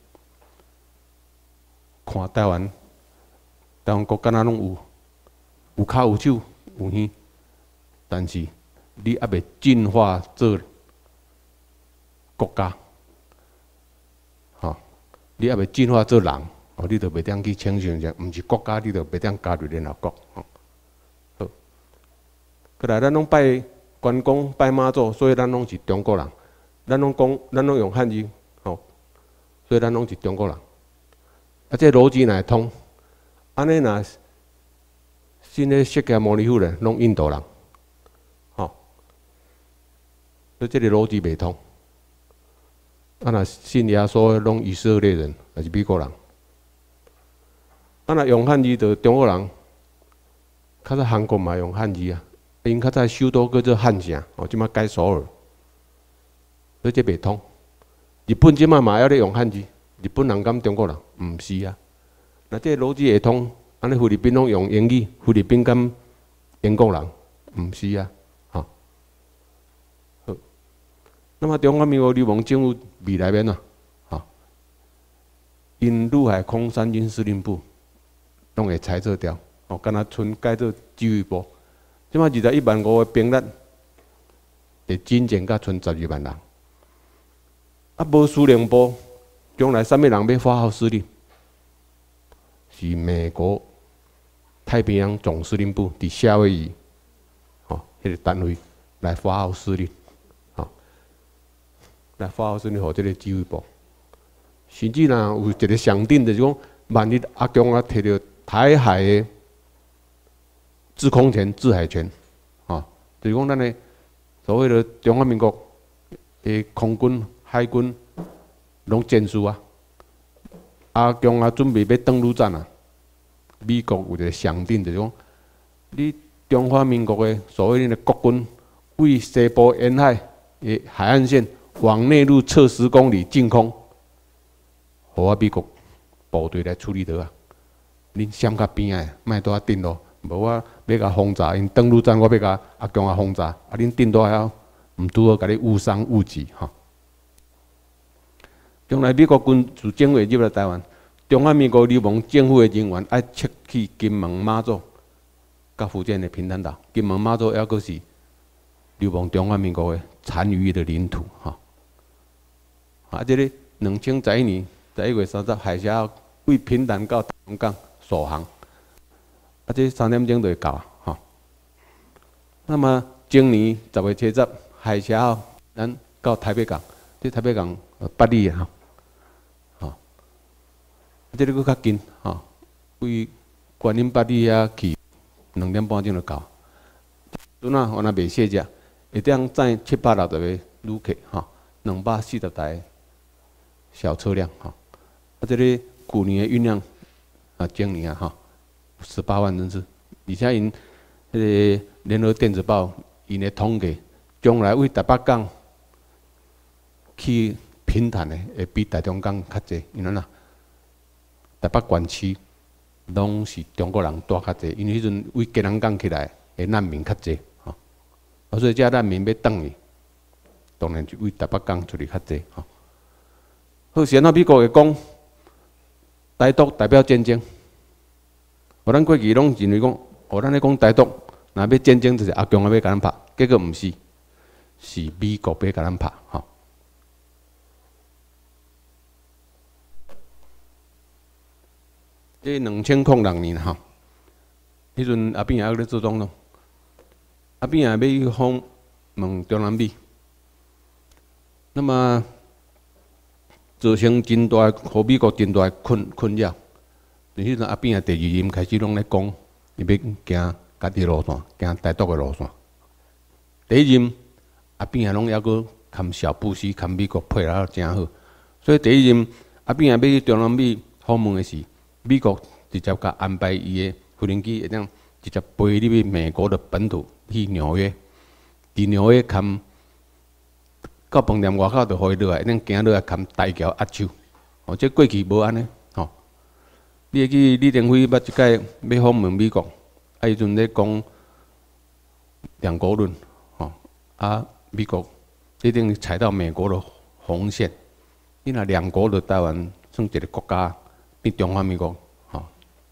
看台湾，台湾国敢若拢有，有骹有手有耳，但是你还未进化做国家，吼，你还未进化做人，哦，你就袂当去请身份证，毋是国家，你就袂当加入联合国，吼。好，过来咱拢拜关公、拜妈祖，所以咱拢是中国人，咱拢讲，咱拢用汉语，吼，所以咱拢是中国人。啊，这逻辑若会通，安尼若新的释迦牟尼佛人拢印度人，吼、哦，所以这个逻辑袂通。啊，若信耶稣拢以色列人，还是美国人？啊，若用汉语就中国人，较早韩国嘛用汉语啊，因较早首都叫做汉城，哦，即马改首尔，所以这袂通。日本即马嘛要咧用汉语。日本人敢中国人？毋是啊。那这逻辑会通，安尼菲律宾拢用英语，菲律宾敢英国人？毋是啊。吼、好。那么中华民国流亡政府未来面啊，吼、因陆海空三军司令部拢会裁撤掉，哦，敢若剩改做指挥部。即马二十一万五个兵力，会精简甲剩十二万人。啊，无司令部。将来什么人要发号施令？是美国太平洋总司令部伫夏威夷，吼、哦，迄、那个单位来发号施令，吼、哦，来发号施令，互这个指挥部。甚至若有一个上顶，就是讲，万一阿强啊摕到台海的制空权、制海权，吼、哦，就是讲咱的所谓的中华民国的空军、海军。拢战术啊！阿强啊，准备要登陆战啊！美国有一个上顶，就是讲，你中华民国的所谓的国军，为西部沿海的海岸线往内陆测十公里进空，互我美国部队来处理得啊！恁闪较边仔，莫拄啊顶咯， 无我要甲轰炸，因登陆战我要甲阿强啊轰炸，啊恁顶多还毋拄好甲你误伤误击吼。将来美国军自正月入来台湾，中华民国流亡政府的人员爱撤去金门、马祖、甲福建的平潭岛。金门、马祖还阁是流亡中华民国的残余的领土吼。啊，这个两千十一年十一月三十，海峡为平潭到台湾港首航，啊，这三点钟就会到吼。那么今年十月七十，海峡咱到台北港，这台北港八里啊，吼，啊，这个佫较近吼，为观音八里遐去两点半钟就到。阵啊，我若袂卸只，一点载七百六十个旅客吼，两百四十台小车辆吼。啊，这个去年的运量啊，今年啊吼，十八万人次，而且因迄个联合电子报因的统计，将来为台北港去平潭的会比台中港较济，因为呐，台北县区拢是中国人住较济，因为迄阵为吉人港起来的难民较济吼，啊，所以这难民要转去，当然就为台北港处理较济吼。好，现在美国会讲台独代表战争，我咱过去拢认为讲，哦，咱咧讲台独，若要战争就是阿强啊要甲咱拍，结果毋是，是美国要甲咱拍吼。这两千零六年吼，迄阵阿扁也咧做总统，阿扁也要去访问中南美，那么造成真大，互美国真大困困扰。从迄阵阿扁啊第二任开始拢咧讲，伊要行家己路线，行台独的路线。第一任阿扁啊拢还阁含小布希、含美国配合真好，所以第一任阿扁啊要去中南美访问的时，美国直接甲安排伊的无人机会当直接飞入去美国的本土去纽约，伫纽约含到饭店外口就互伊落来，会当行落来含大桥握手。哦，这过去无安尼吼。你会记李登辉捌一届要访问美国，啊，迄阵咧讲两国论，吼啊，美国一定踩到美国的红线。你若两国的台湾算一个国家，变中华民国，吼。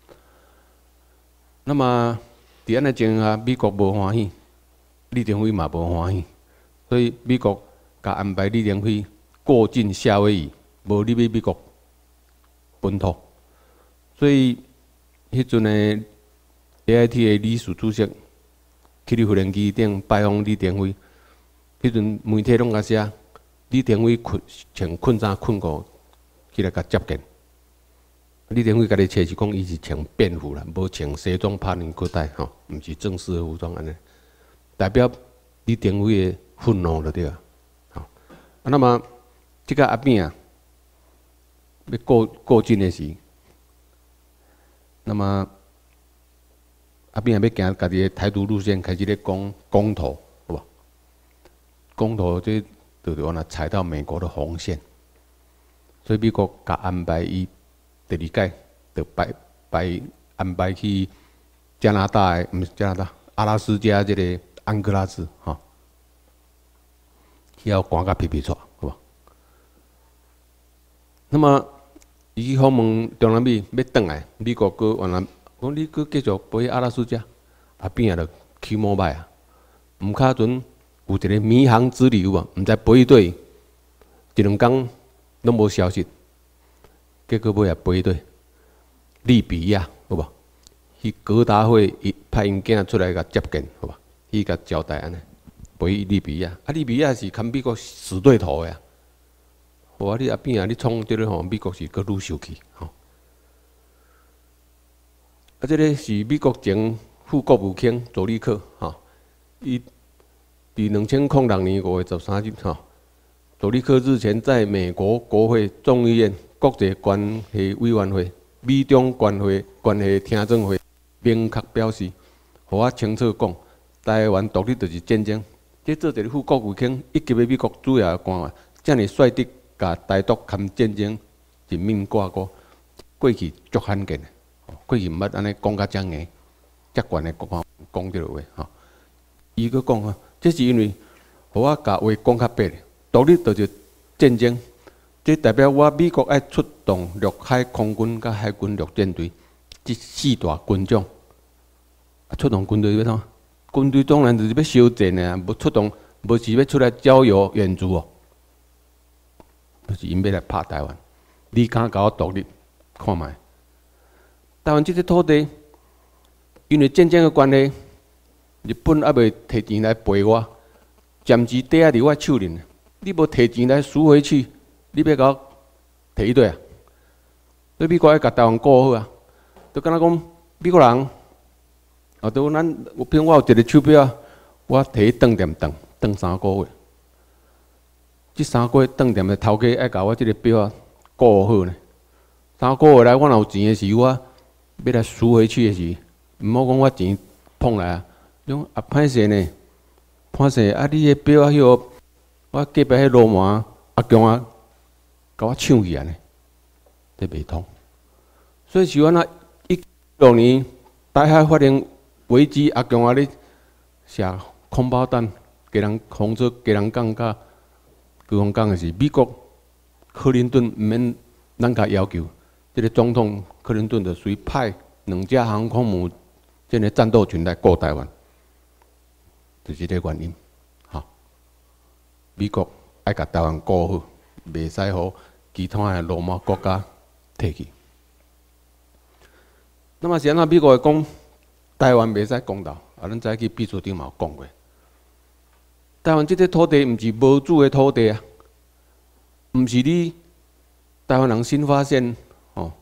那么伫安尼情况下，美国无欢喜，李登辉嘛无欢喜，所以美国甲安排李登辉过境夏威夷，无入去美国本土。所以迄阵的 A I T 的理事主席去伫无人机顶拜访李登辉，迄阵媒体拢甲写李登辉困穿困衫困裤起来甲接见。李登辉家己揣是讲伊是穿便服啦，无穿西装拍领裤带吼，毋是正式的服装安尼，代表李登辉的愤怒就对啊。吼，啊，那么即个阿扁啊，要过过境的时。那么阿扁也要行家己的台独路线，开始咧讲公投，好无？公投这就就安那踩到美国的红线，所以美国甲安排伊第二届就摆摆安排去加拿大的，毋是加拿大，阿拉斯加这个安哥拉斯吼，要赶甲皮皮出，好无？那么。伊去访问中南美，要转来，美国搁原来讲你搁继续飞阿拉斯加，阿扁啊就起毛歹啊。毋卡阵有一个迷航之旅有无？毋知飞对，一两工拢无消息，结果尾也飞对利比亚，好无？去高达会伊派因囝出来甲接见，好无？伊甲交代安尼，飞利比亚，啊利比亚是跟美国死对头的啊。我你阿扁啊，你创这个吼，美国是搁愈受气吼。啊，这个是美国前副国务卿佐利克吼，伊伫两千零六年五月十三日吼，佐利克日前在美国国会众议院国际关系委员会美中关系关系听证会明确表示，互我清楚讲，台湾独立就是战争。这做一个副国务卿一级的美国主要官员，遮尔率直。甲台独含战争人命挂钩，过去足罕见的，过去毋捌安尼讲甲遮硬。 接管的国防讲这个话吼。伊佫讲啊，这是因为，互我甲话讲较白咧，独立就是战争，这代表我美国爱出动陆海空军甲海军陆战队这四大军种，啊出动军队要怎？军队当然就是要烧战的啊，无出动，无是要出来郊游援助哦，就是因要来拍台湾。你敢甲我独立？看卖，台湾这个土地，因为战争的关系，日本还未摕钱来赔我，暂时抵在伫我手里。你无摕钱来赎回去，你要甲我摕一堆啊？所以美国要甲台湾顾好啊，就敢若讲美国人，啊，都咱有譬如我有一个手表，我摕去当店当当三个月，这三个月当店的头家爱甲我这个表啊顾好呢。三个月来，我若有钱的时，我要来赎回去的时，毋好讲我钱碰来啊，讲啊歹势呢，歹势啊！你个表啊，迄个我隔壁迄罗马阿强啊，甲我抢去安尼，这袂通。所以是安那一六年台海发生危机，阿强啊咧射空包弹，给人轰出给人讲甲对方讲的是美国克林顿毋免咱甲要求。这个总统克林顿就随派两架航空母舰的战斗群来过台湾，就是这个原因。哈，美国爱甲台湾顾好，袂使互其他的罗马国家摕去。那么是安怎美国会讲台湾袂使公道？啊，咱早去秘书长嘛有讲过，台湾这块土地毋是无主的土地啊，毋是你台湾人新发现。哦，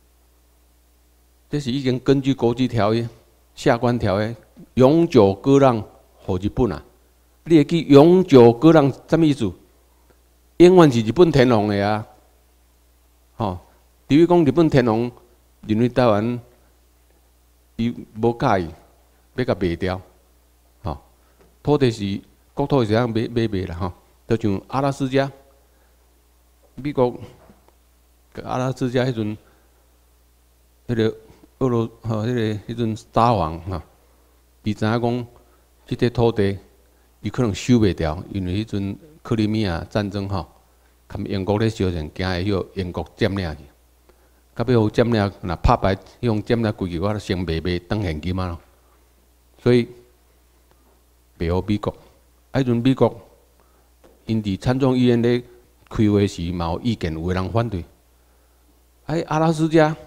这是已经根据国际条约、下关条约永久割让给日本啊。你会记永久割让什么意思？永远是日本天皇的啊。哦，比如讲日本天皇认为台湾伊无介意，要甲卖掉。哦，土地是国土是通买买卖啦吼，就像阿拉斯加，美国。阿拉斯加迄阵，迄个俄罗吼，迄个迄阵沙皇吼，伊知影讲，即块土地伊可能收袂掉，因为迄阵克里米亚战争吼，含英国咧烧成，惊会迄个英国占领去。到尾互占领，若拍败，迄种占领规矩，我先卖卖当现金啊咯。所以袂互美国，啊，迄阵美国因伫参众议院咧开会时，嘛有意见，有个人反对。哎，阿拉斯加，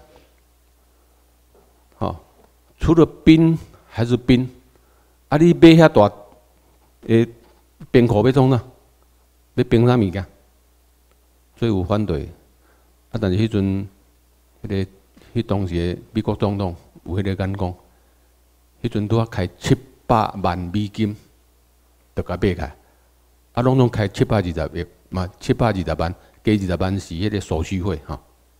吼、哦，除了冰还是冰，啊，你买遐大诶冰库要创啥？要冰啥物件？所以有反对。啊，但是迄阵，迄、那个迄当时诶美国总统有迄个眼光，迄阵拄啊开七百万美金，就甲买开，啊，拢拢开七百二十亿嘛，七百二十万，加二十万是迄个手续费吼。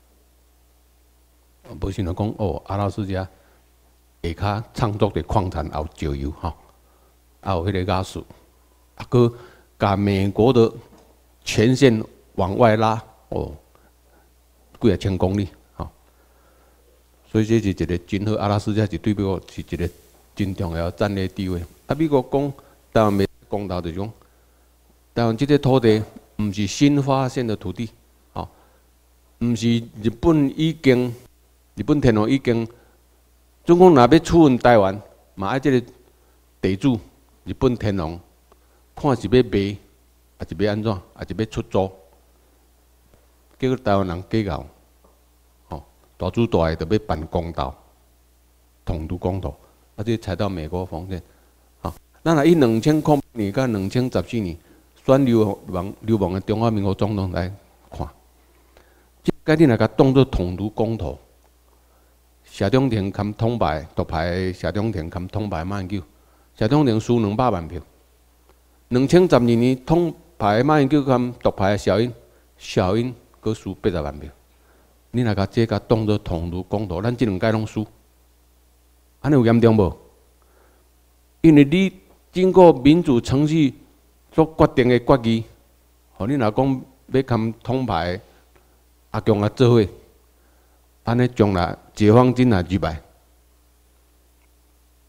无想到讲哦，阿拉斯加下骹创作的矿产也有石油吼，还有迄个亚速，啊，佮甲美国的前线往外拉哦，几啊千公里吼，所以这是一个真好。阿拉斯加是对美国是一个真重要战略地位。啊，美国讲台湾袂公道，就是讲台湾这块土地毋是新发现的土地，吼，毋是日本已经。日本天皇已经，总讲若要处分台湾，嘛爱这个地主日本天皇，看是要卖，还是要安怎，还是要出租。结果台湾人计较，吼，大主大个就要办公道，统独公道，啊，这踩到美国防线。吼，咱若以两千零八年到两千十四年选流亡流亡的中华民国总统来看，即个你若甲当作统独公投。谢中廷含统派独派谢中廷含统派马英九，谢中廷输两百万票。两千十二年统派马英九含独派小英，小英佮输八十万票。你若甲这甲当作统独公投，咱即两届拢输，安尼有严重无？因为你经过民主程序所决定的决议，互你若讲要含统派阿强啊做伙。安尼将来解放军也入来，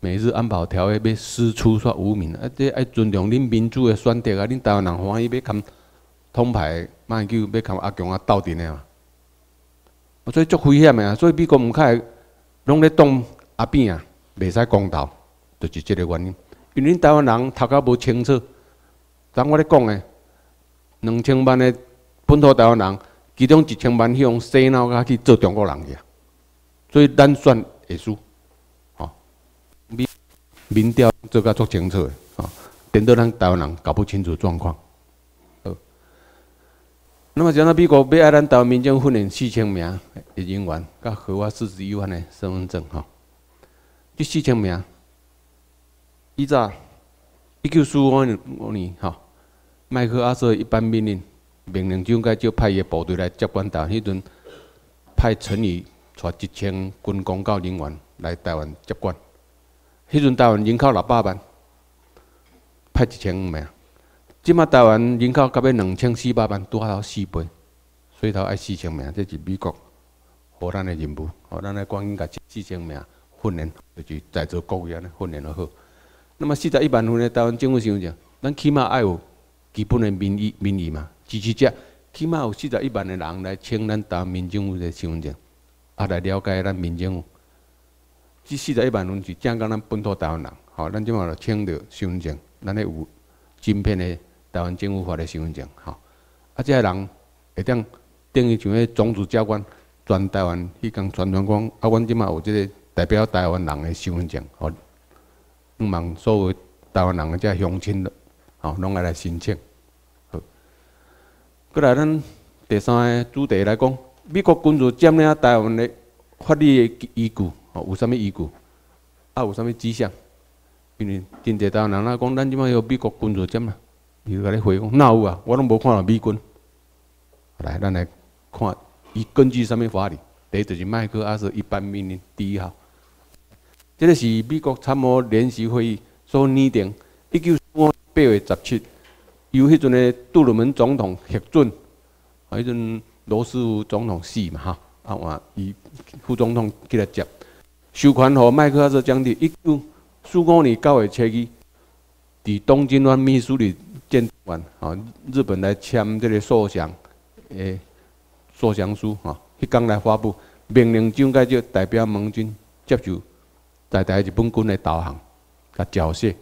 美日安保条约要师出煞无名啊！这爱尊重恁民主的选择啊！恁台湾人欢喜要跟统派马英九要跟阿强啊斗阵的嘛，所以足危险的啊！所以美国唔开，拢咧当阿扁啊，袂使公道，就是这个原因。因为恁台湾人头壳无清楚，当我咧讲的，两千万的本土台湾人，其中一千万向洗脑甲去做中国人去啊，所以咱选会输。 民民调做甲足清楚的，吼，颠倒咱台湾人搞不清楚状况。好，那么现在美国要爱咱台湾民众训练四千名的人员，甲合法四十一万的身份证，吼，这四千名，以早一九四五年，吼，麦克阿瑟一般命令，命令蒋介石派伊的部队来接管台湾，迄阵派陈仪带一千军公教人员来台湾接管。 迄阵台湾人口六百万，派一千五名。即马台湾人口到要两千四百万，拄好四倍，所以头爱四千名，这是美国互咱的任务，互咱来赶紧甲四千名训练，就是在座各位安尼训练就好。那么四十一万份的台湾政府身份证，咱起码爱有基本的民意民意嘛，支持者起码有四十一万的人来签咱台湾民政府的身份证，啊来了解咱民政府。 这四十一万人是正讲咱本土台湾人，吼，咱即马就签着身份证，咱咧有芯片的台湾政府发的身份证，吼，啊，这些人会当等于像迄种子教官全台湾去共宣传讲，啊，阮即马有即个代表台湾人的身份证，吼，希望所有台湾人的这乡亲，吼，拢爱来申请。好，过来咱第三个主题来讲，美国军事占领台湾的法律的依据。 哦，有啥物依据？啊，有啥物迹象？因为真侪台湾人啦讲，咱即摆有美国军事占啦，伊就甲你回讲，哪有啊？我拢无看到美军。来，咱来看，伊根据啥物法律？第一就是麦克阿瑟一般命令第一号，这个是美国参谋联席会议所拟定，一九四五年八月十七，由迄阵的杜鲁门总统核准，啊，迄阵罗斯福总统死嘛哈，啊换伊副总统起来接。 授权予麦克阿瑟将军，一九四五年九月初二，伫东京湾密苏里舰湾，吼，日本来签这个受降诶受降书，吼，迄天来发布，命令蒋介石代表盟军接受在台日本军的投降，甲缴械，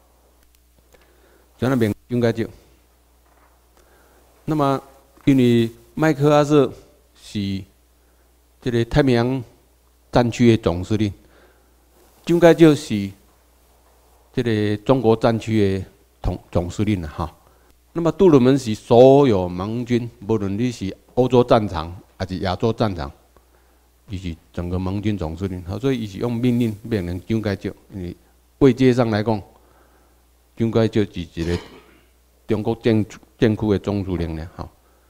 这样命蒋介石。那么，因为麦克阿瑟是这个太平洋 战区的总司令，蒋介石是这个中国战区的总总司令哈。那么杜鲁门是所有盟军，无论你是欧洲战场还是亚洲战场，伊是整个盟军总司令。所以伊是用命令命令蒋介石，因为位阶上来讲，蒋介石是一个中国战战区的总司令了哈。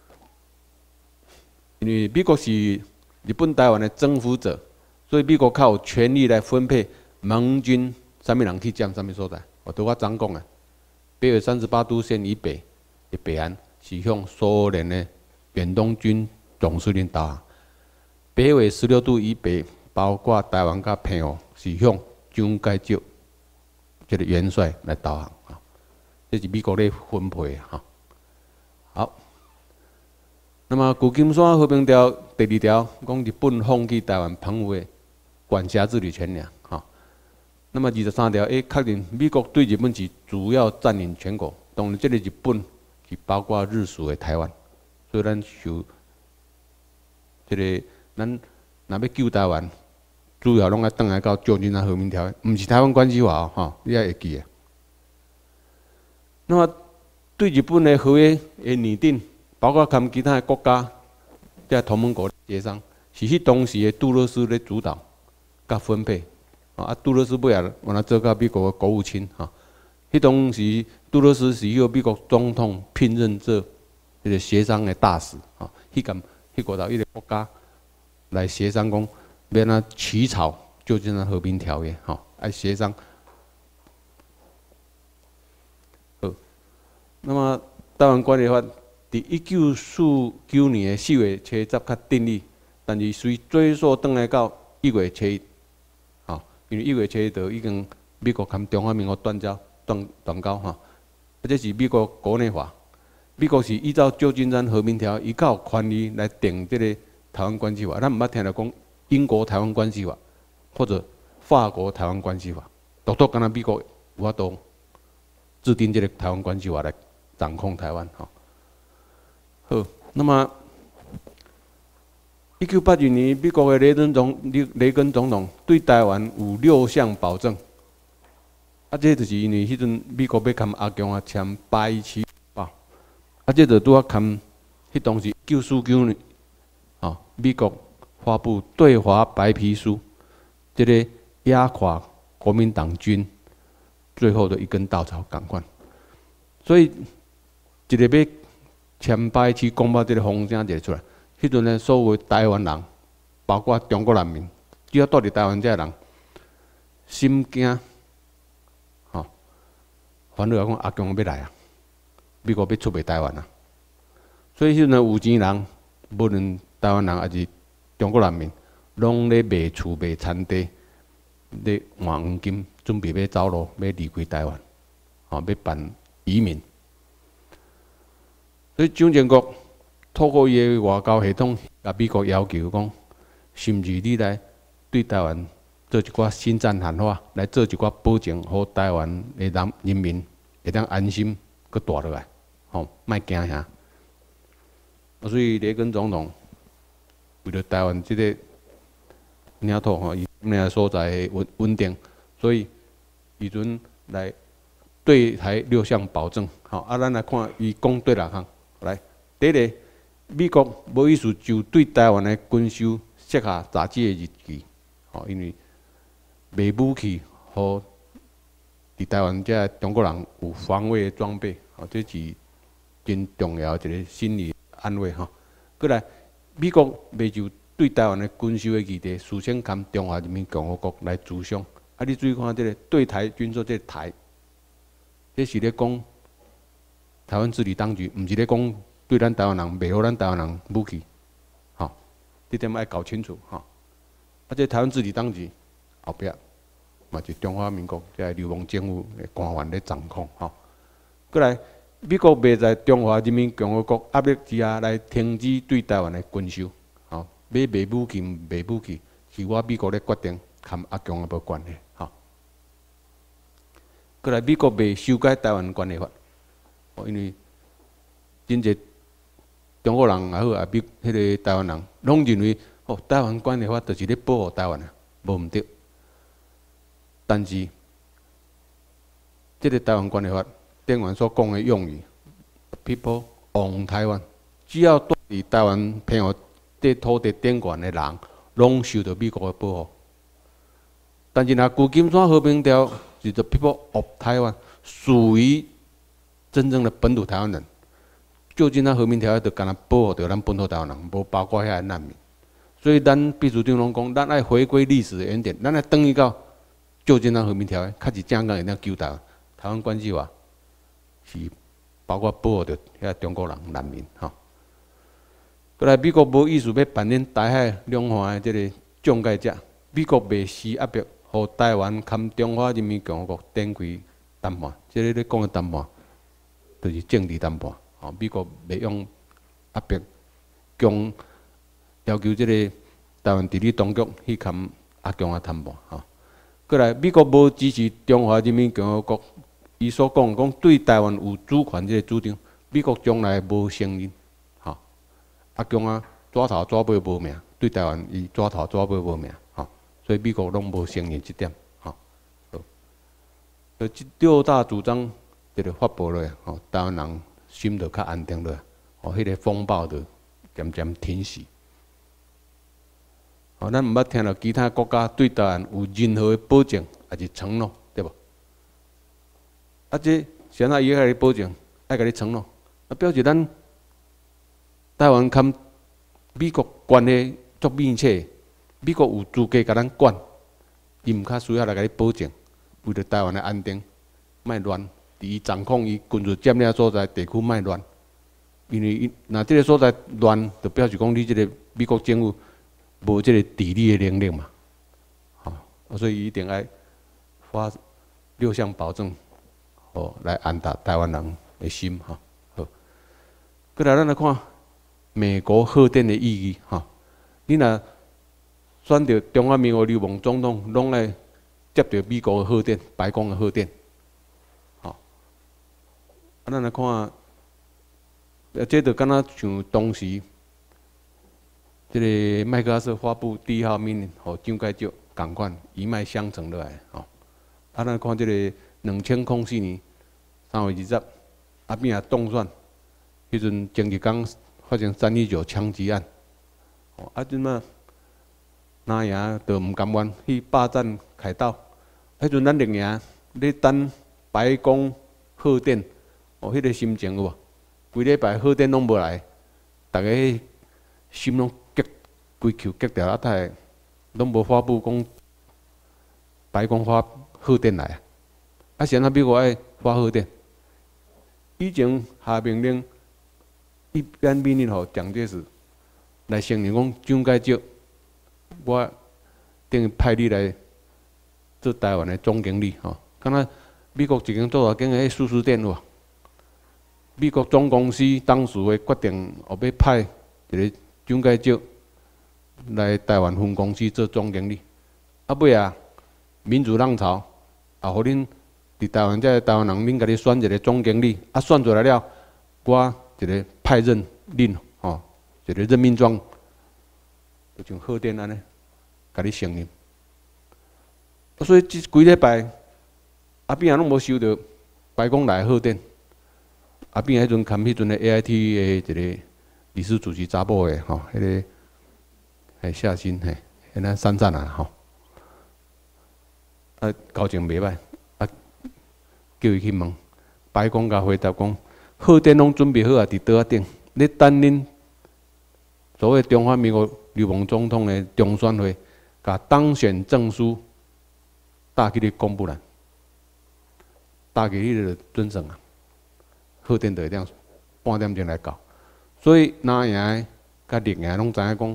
因为美国是日本台湾的征服者。 所以美国较有权力来分配盟军啥物人去占啥物所在。我拄我昨讲啊，北纬三十八度线以北的北岸是向苏联的远东军总司令投降；北纬十六度以北，包括台湾甲澎湖，是向蒋介石这个元帅来投降啊。这是美国咧分配哈。好，那么旧金山和平条第二条讲日本放弃台湾澎湖的 管辖治理权了，哈。那么二十三条 A 确定美国对日本是主要占领全国，当然这个日本是包括日属的台湾，所以咱受这个咱若要救台湾，主要拢爱倒来到旧金山和平条约，唔是台湾关系法哦，哈，你也会记的。那么对日本的合约的拟定，包括跟其他的国家，即同盟国协商，是迄当时的杜勒斯咧主导。 甲分配，啊，杜勒斯尾啊，原来做到美国的国务卿哈。迄当时杜勒斯是由美国总统聘任做这个协商的大使啊，去跟去国头一个国家来协商讲，要哪起草旧金山和平条约哈，来协商。好，那么台湾管理法伫一九四九年的四月初十较订立，但是随追溯倒来到一月初一。 因为一月初就已经美国跟中华民国断交断断交哈，这是美国国内法。美国是依照旧金山和平条约，伊较有权利来定这个台湾关系法。咱毋捌听到讲英国台湾关系法或者法国台湾关系法，独独敢若美国有法度制定这个台湾关系法来掌控台湾哈。好，那么一九八九年，美国的雷根总雷根总统对台湾有六项保证，啊，这就是因为迄阵美国要跟阿强啊签八一七报，啊，这就拄啊签，迄当时一九四九年，啊，美国发布对华白皮书，这个压垮国民党军最后的一根稻草，赶快。所以，一个要签八一七公报这个风声就出来。迄阵呢，所有台湾人，包括中国人民，只要住伫台湾这人，心惊，吼，反正讲阿强要来啊，美国要出卖台湾啊。所以迄阵有钱人，无论台湾人还是中国人民，拢咧卖厝卖田地，咧换黄金，准备要走路，要离开台湾，吼，要办移民。所以蒋经国透过伊个外交系统，甲美国要求讲，甚至你来对台湾做一寡新战喊话，来做一寡保证，互台湾的人人民会当安心搁住落来，吼，莫惊吓。所以雷根总统为了台湾即个领土吼，伊那所在稳稳定，所以伊阵来对台六项保证，吼，啊，咱来看伊讲对六项，来，第一个。美国无意思就对台湾的军售设下杂志的日期，吼，因为卖武器，互伫台湾遮中国人有防卫的装备，吼，这是真重要一个心理安慰吼。过来，美国未就对台湾的军售的议题，事先跟中华人民共和国来主商。啊，你注意看这个对台军售，这个台，这是咧讲台湾治理当局，毋是咧讲。对咱台湾人卖互咱台湾人武器，吼，这点爱搞清楚吼。啊，这台湾治理当局后壁嘛是中华民国即个流氓政府的官员咧掌控吼。过来，美国未在中华人民共和国压力之下来停止对台湾的军售，吼，要卖武器卖武器，是我美国咧决定，跟阿强也无关系吼。过来，美国未修改台湾关系法，哦，因为真侪。中国人也好，也比迄个台湾人，拢认为哦，台湾关系法就是咧保护台湾啊，无毋对。但是，这个台湾关系法顶元所讲的用语 ，people on 台湾，只要住伫台湾偏互这土地顶悬的人，拢受到美国的保护。但是，若旧金山和平条是 the people of 台湾，属于真正的本土台湾人。旧金山和平条约就干那保护着咱本土台湾人，无包括遐个难民。所以咱秘书长拢讲，咱爱回归历史的原点，咱爱转去到旧金山和平条约，较是正讲会当救台湾。台湾关系法是包括保护着遐中国人难民吼。过来，美国无意思要扮演台海两岸的这个中介者，美国未施压迫，互台湾跟中华人民共和国展开谈判。这个咧讲的谈判，就是政治谈判。哦，美国袂用压迫，强要求即个台湾地理当局去跟阿强啊谈判吼。过来，美国无支持中华人民共和国伊所讲讲对台湾有主权即个主张，美国从来无承认。吼，阿强啊抓头抓尾无命，对台湾伊抓头抓尾无命。吼，所以美国拢无承认即点。吼，所以即六大主张即个发布落来，吼，台湾人。心就较安定落，哦，迄个风暴就渐渐停息。哦，咱毋捌听到其他国家对台湾有任何的保证还是承诺，对无？啊，这现在伊爱甲你保证，爱甲你承诺，啊，表示咱台湾跟美国关系足密切，美国有资格甲咱管，伊毋较需要来甲你保证，为了台湾的安定，莫乱。伊掌控伊军事占领所在地区卖乱，因为若这个所在乱，就表示讲你这个美国政府无这个治理的能力嘛，吼，所以一定爱发六项保证，哦，来安达台湾人的心哈。好，过来咱来看美国贺电的意义哈。你若选到中华民国流亡总统，拢来接到美国的贺电、白宫的贺电。好，啊，咱来看，啊，这就敢若像当时。 这个麦克阿瑟发布第一号命令，和蒋介石同款一脉相承落来，吼。啊，咱看这个两千零四年三月二十，阿扁也当选，迄阵前日刚发生三一九枪击案，哦，啊，即马哪样都唔甘愿去霸占凯道，迄阵咱两爷咧等白宫贺电，哦，迄个心情有无？规礼拜贺电拢无来，大家心拢。 规球割掉啊！但系拢无发布讲白宫发贺电来啊！啊，现在美国爱发贺电，以前下命令，一般命令互蒋介石来承认讲蒋介石，我等于派你来做台湾的总经理吼。敢若美国一间做大间的迄苏苏电话，美国总公司当时的决定，后要派一个蒋介石。 来台湾分公司做总经理，啊尾啊，民主浪潮，啊，互恁伫台湾这台湾人，恁家己选一个总经理，啊选出来了，我一个派任恁吼，一个任命状，就像贺电安尼，甲你承认。所以即几礼拜，阿扁也拢无收到白宫来贺电，阿扁迄阵牵迄阵的 A I T 的一个理事主席查某的吼，迄个。 嘿，夏新嘿，现在山站啊吼，啊交情袂歹，啊叫伊去问，白宫甲回答讲，贺电拢准备好啊，伫桌仔顶，咧等恁所谓中华民国流亡总统的中选会，甲当选证书搭去咧公布栏，搭去迄个准省啊，贺电就会当半点钟来到，所以哪样甲立样拢知影讲。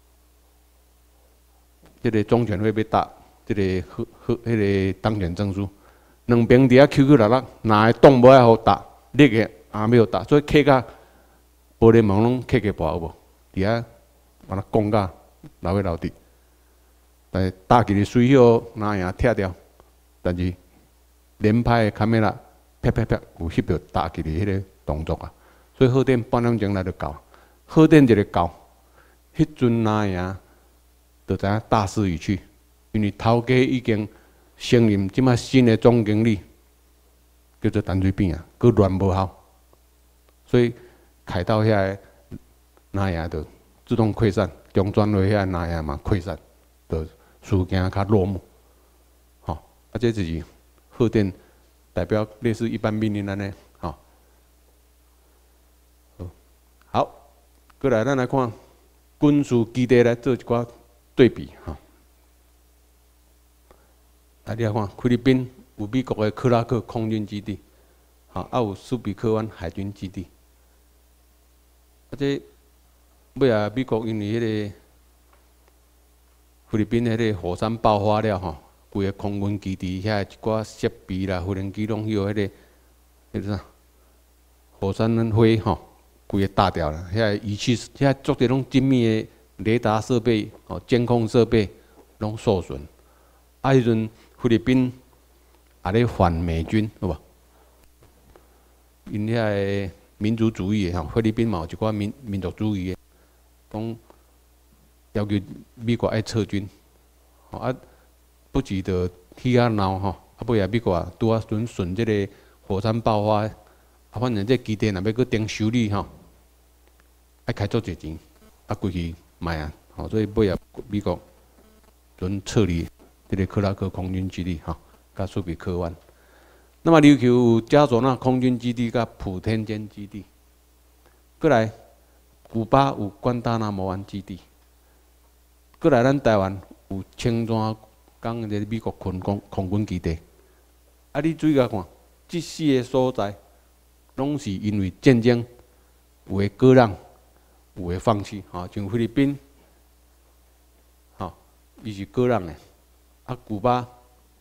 这个中选会要答，这个贺贺迄个当选证书，两边伫遐 Q Q 六六，哪会动无爱好答，立个也没有答，所以客甲玻璃门拢客客破有无？伫遐把它讲甲老尾老底，但是答起的水后哪样拆掉，但是连拍的卡梅拉啪啪啪有翕到答起的迄个动作啊，所以贺电半点钟来就到，贺电一个到，迄阵哪样？ 就知影大势已去，因为头家已经承认即摆新的总经理叫做陈水扁啊，佮乱无效，所以凯道遐个哪样就自动溃散，中专会遐哪样嘛溃散，就事件较落幕。吼、哦，啊，这就是贺电代表类似一般命令安尼，吼、哦。好，过来咱来看军事基地来做一寡。 对比哈，啊，你来看菲律宾有美国的克拉克空军基地，哈，啊有苏比克湾海军基地，啊这尾啊美国因为迄个菲律宾迄个火山爆发了吼，规个空军基地遐一寡设备啦、无人机拢去迄个迄个啥火山灰吼，规个打掉了，遐仪器遐做者拢精密的。 雷达设备、哦，监控设备拢受损。啊，迄阵菲律宾也咧反美军，好无？因遐个民族主义的吼，菲律宾嘛有一寡民民族主义的，讲要求美国爱撤军。吼啊，不止着起啊闹吼，啊尾啊美国啊拄啊阵顺即个火山爆发，啊反正这基地若要搁顶修理吼，爱开足侪钱，啊规去。 卖啊，吼，所以尾啊，美国准撤离这个克拉克空军基地，吼，甲苏比克湾。那么琉球有加索纳空军基地、甲普天间基地。过来，古巴有关大纳摩湾基地。过来，咱台湾有青山港个美国空空空军基地。啊，你注意下看，这四个所在，拢是因为战争有诶割让。 有诶放弃，吼，像菲律宾，吼，伊是割让诶，啊，古巴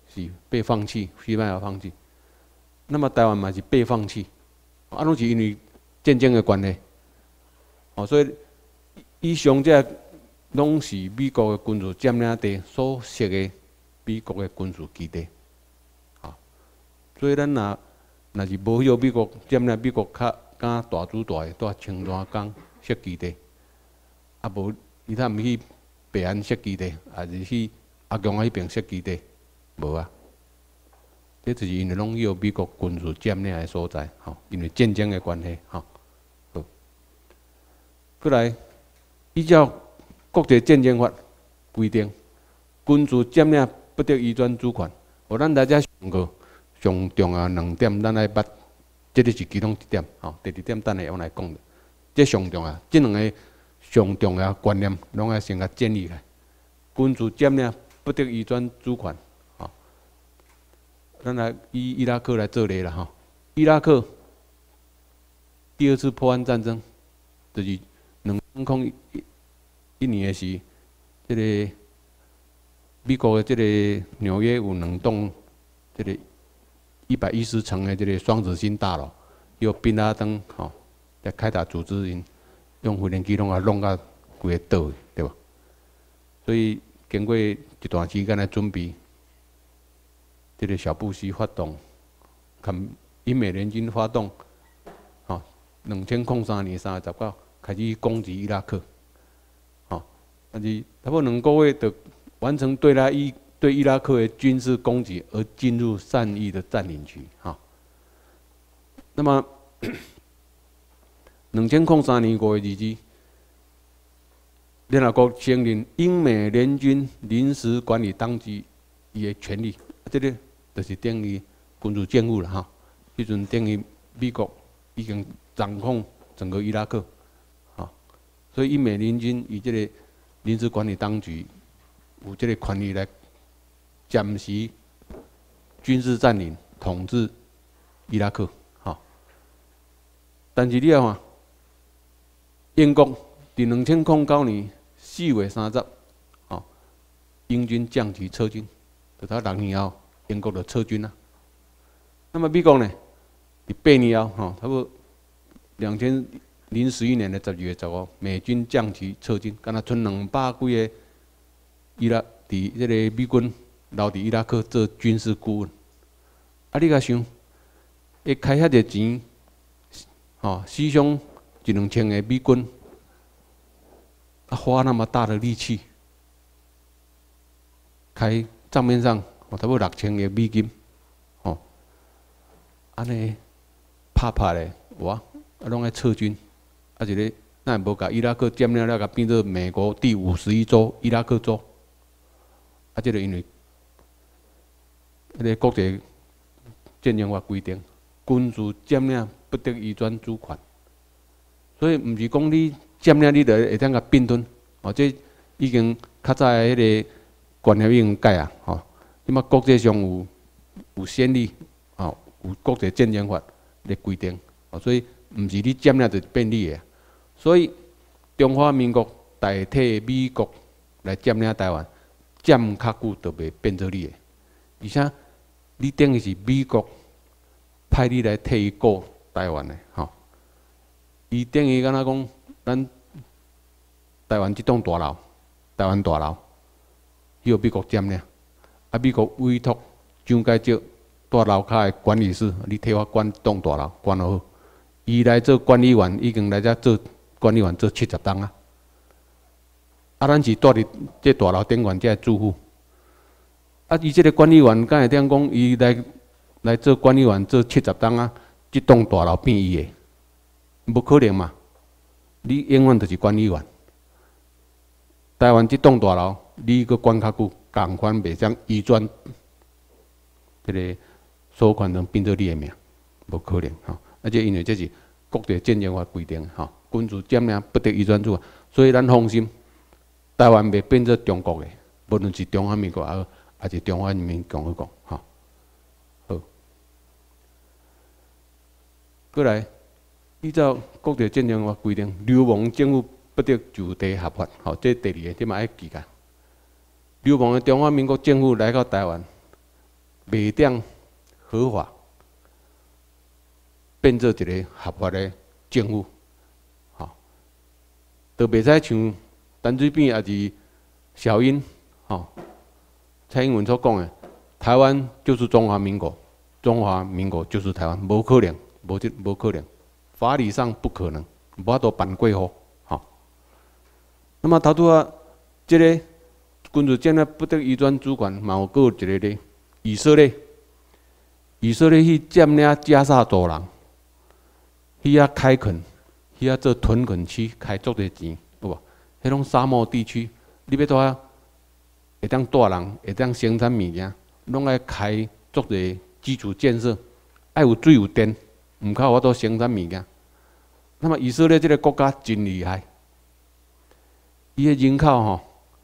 是被放弃，西班牙放弃。那么台湾嘛是被放弃，啊，拢是因为战争的关系。哦，所以以上这拢是美国的军事占领地所设的美国的军事基地。啊，所以咱若若是无许美国占领，美国较敢大主大的在青山港设基地，啊无伊他毋去北岸设基地，还是去阿强迄边设基地，无啊。这就是因为拢有美国军事占领的所在，吼，因为战争的关系，吼。好，过来，依照国际战争法规定，军事占领不得移转主权。哦，咱大家上过上重要两点，咱来捌，这个是其中一点，吼。第二点等下我来讲的，这上重要，这两个上重要观念，拢要先甲建立起来。军事占领不得移转主权。咱来以伊拉克来做例啦吼，伊拉克第二次破案战争，就是两千零一一年的时，这个美国的这个纽约有两栋这个一百一十层的这个双子星大楼，由宾拉登吼在开打组织因用飞行机拢啊弄到规个倒去，对吧？所以经过一段时间的准备。这个小布希发动，看英美联军发动，吼，两千零三年三月十九开始攻击伊拉克，吼，但是差不多两个月就完成对他伊对伊拉克的军事攻击，而进入善意的占领区，哈。那么，两千零三年五月二日，联合国承认英美联军临时管理当局伊的权利，这个。就是等于军事政府了哈，迄阵等于美国已经掌控整个伊拉克，啊，所以英美联军以这个临时管理当局有这个权利来暂时军事占领统治伊拉克，哈。但是你啊看，英国伫两千零九年四月三十，啊，英军降级撤军，就他六年后。英国就撤军啦。那么美国呢？伫八年后，吼，差不多两千零十一年的十二月十五，美军降级撤军，敢若剩两百几个伊拉伫这个美军留伫伊拉克做军事顾问。啊，你甲想，一开遐个钱，吼，死伤一两千个美军，啊，花那么大的力气，开账面上。哦，差不多六千个美金，吼，安尼拍拍咧，哇，啊，拢爱撤军，啊，一个咱也无甲伊拉克占领了，甲变做美国第五十一州伊拉克州，啊，这个因为，迄个国际战争法规定，军事占领不得移转主权，所以毋是讲你占领你就会当甲并吞，哦，这已经较早的迄个观念已经改啊，吼。即马国际上有有先例，哦，有国际战争法来规定，哦，所以毋是你占领就变你的。所以中华民国代替美国来占领台湾，占较久就袂变做你的。而且你等于是美国派你来替伊顾台湾的，吼。伊等于敢若讲，咱台湾即栋大楼，台湾大楼，由美国占领。啊！美国委托蒋介石住楼骹的管理室，你替我管栋大楼，管好。伊来做管理员，已经来遮做管理员做七十档啊。啊，咱是住伫这大楼顶悬，这住户。啊，伊这个管理员，敢会当讲伊来来做管理员做七十档啊？这栋大楼变伊的，无可能嘛？你永远就是管理员。台湾这栋大楼，你搁管较久。共款袂将移转，这个所有权人变做你的名，无可能吼。而且因为这是国际战争法规定吼，军事占领不得移转主权，所以咱放心，台湾袂变做中国的，无论是中华民国也好，还是中华人民共和国吼。好，过来，依照国际战争法规定，流亡政府不得就地合法，吼，这第二个，这嘛要记个。流亡的中华民国政府来到台湾， 袂当合法变做一个合法的政府，吼，都袂使像陈水扁也是小英，吼，蔡英文所讲的，台湾就是中华民国，中华民国就是台湾，无可能，无这无可能，法理上不可能，无法度办过户，吼。那么头拄啊，这个君主建立不得移转主权，嘛有个一个咧，以色列，以色列去占领加沙走廊，去遐开垦，去遐做屯垦区，开足侪钱，有无？迄种沙漠地区，你要住遐，会当住人，会当生产物件，拢爱开足侪基础建设，爱有水有电，毋靠我都生产物件。那么以色列这个国家真厉害，伊的人口吼，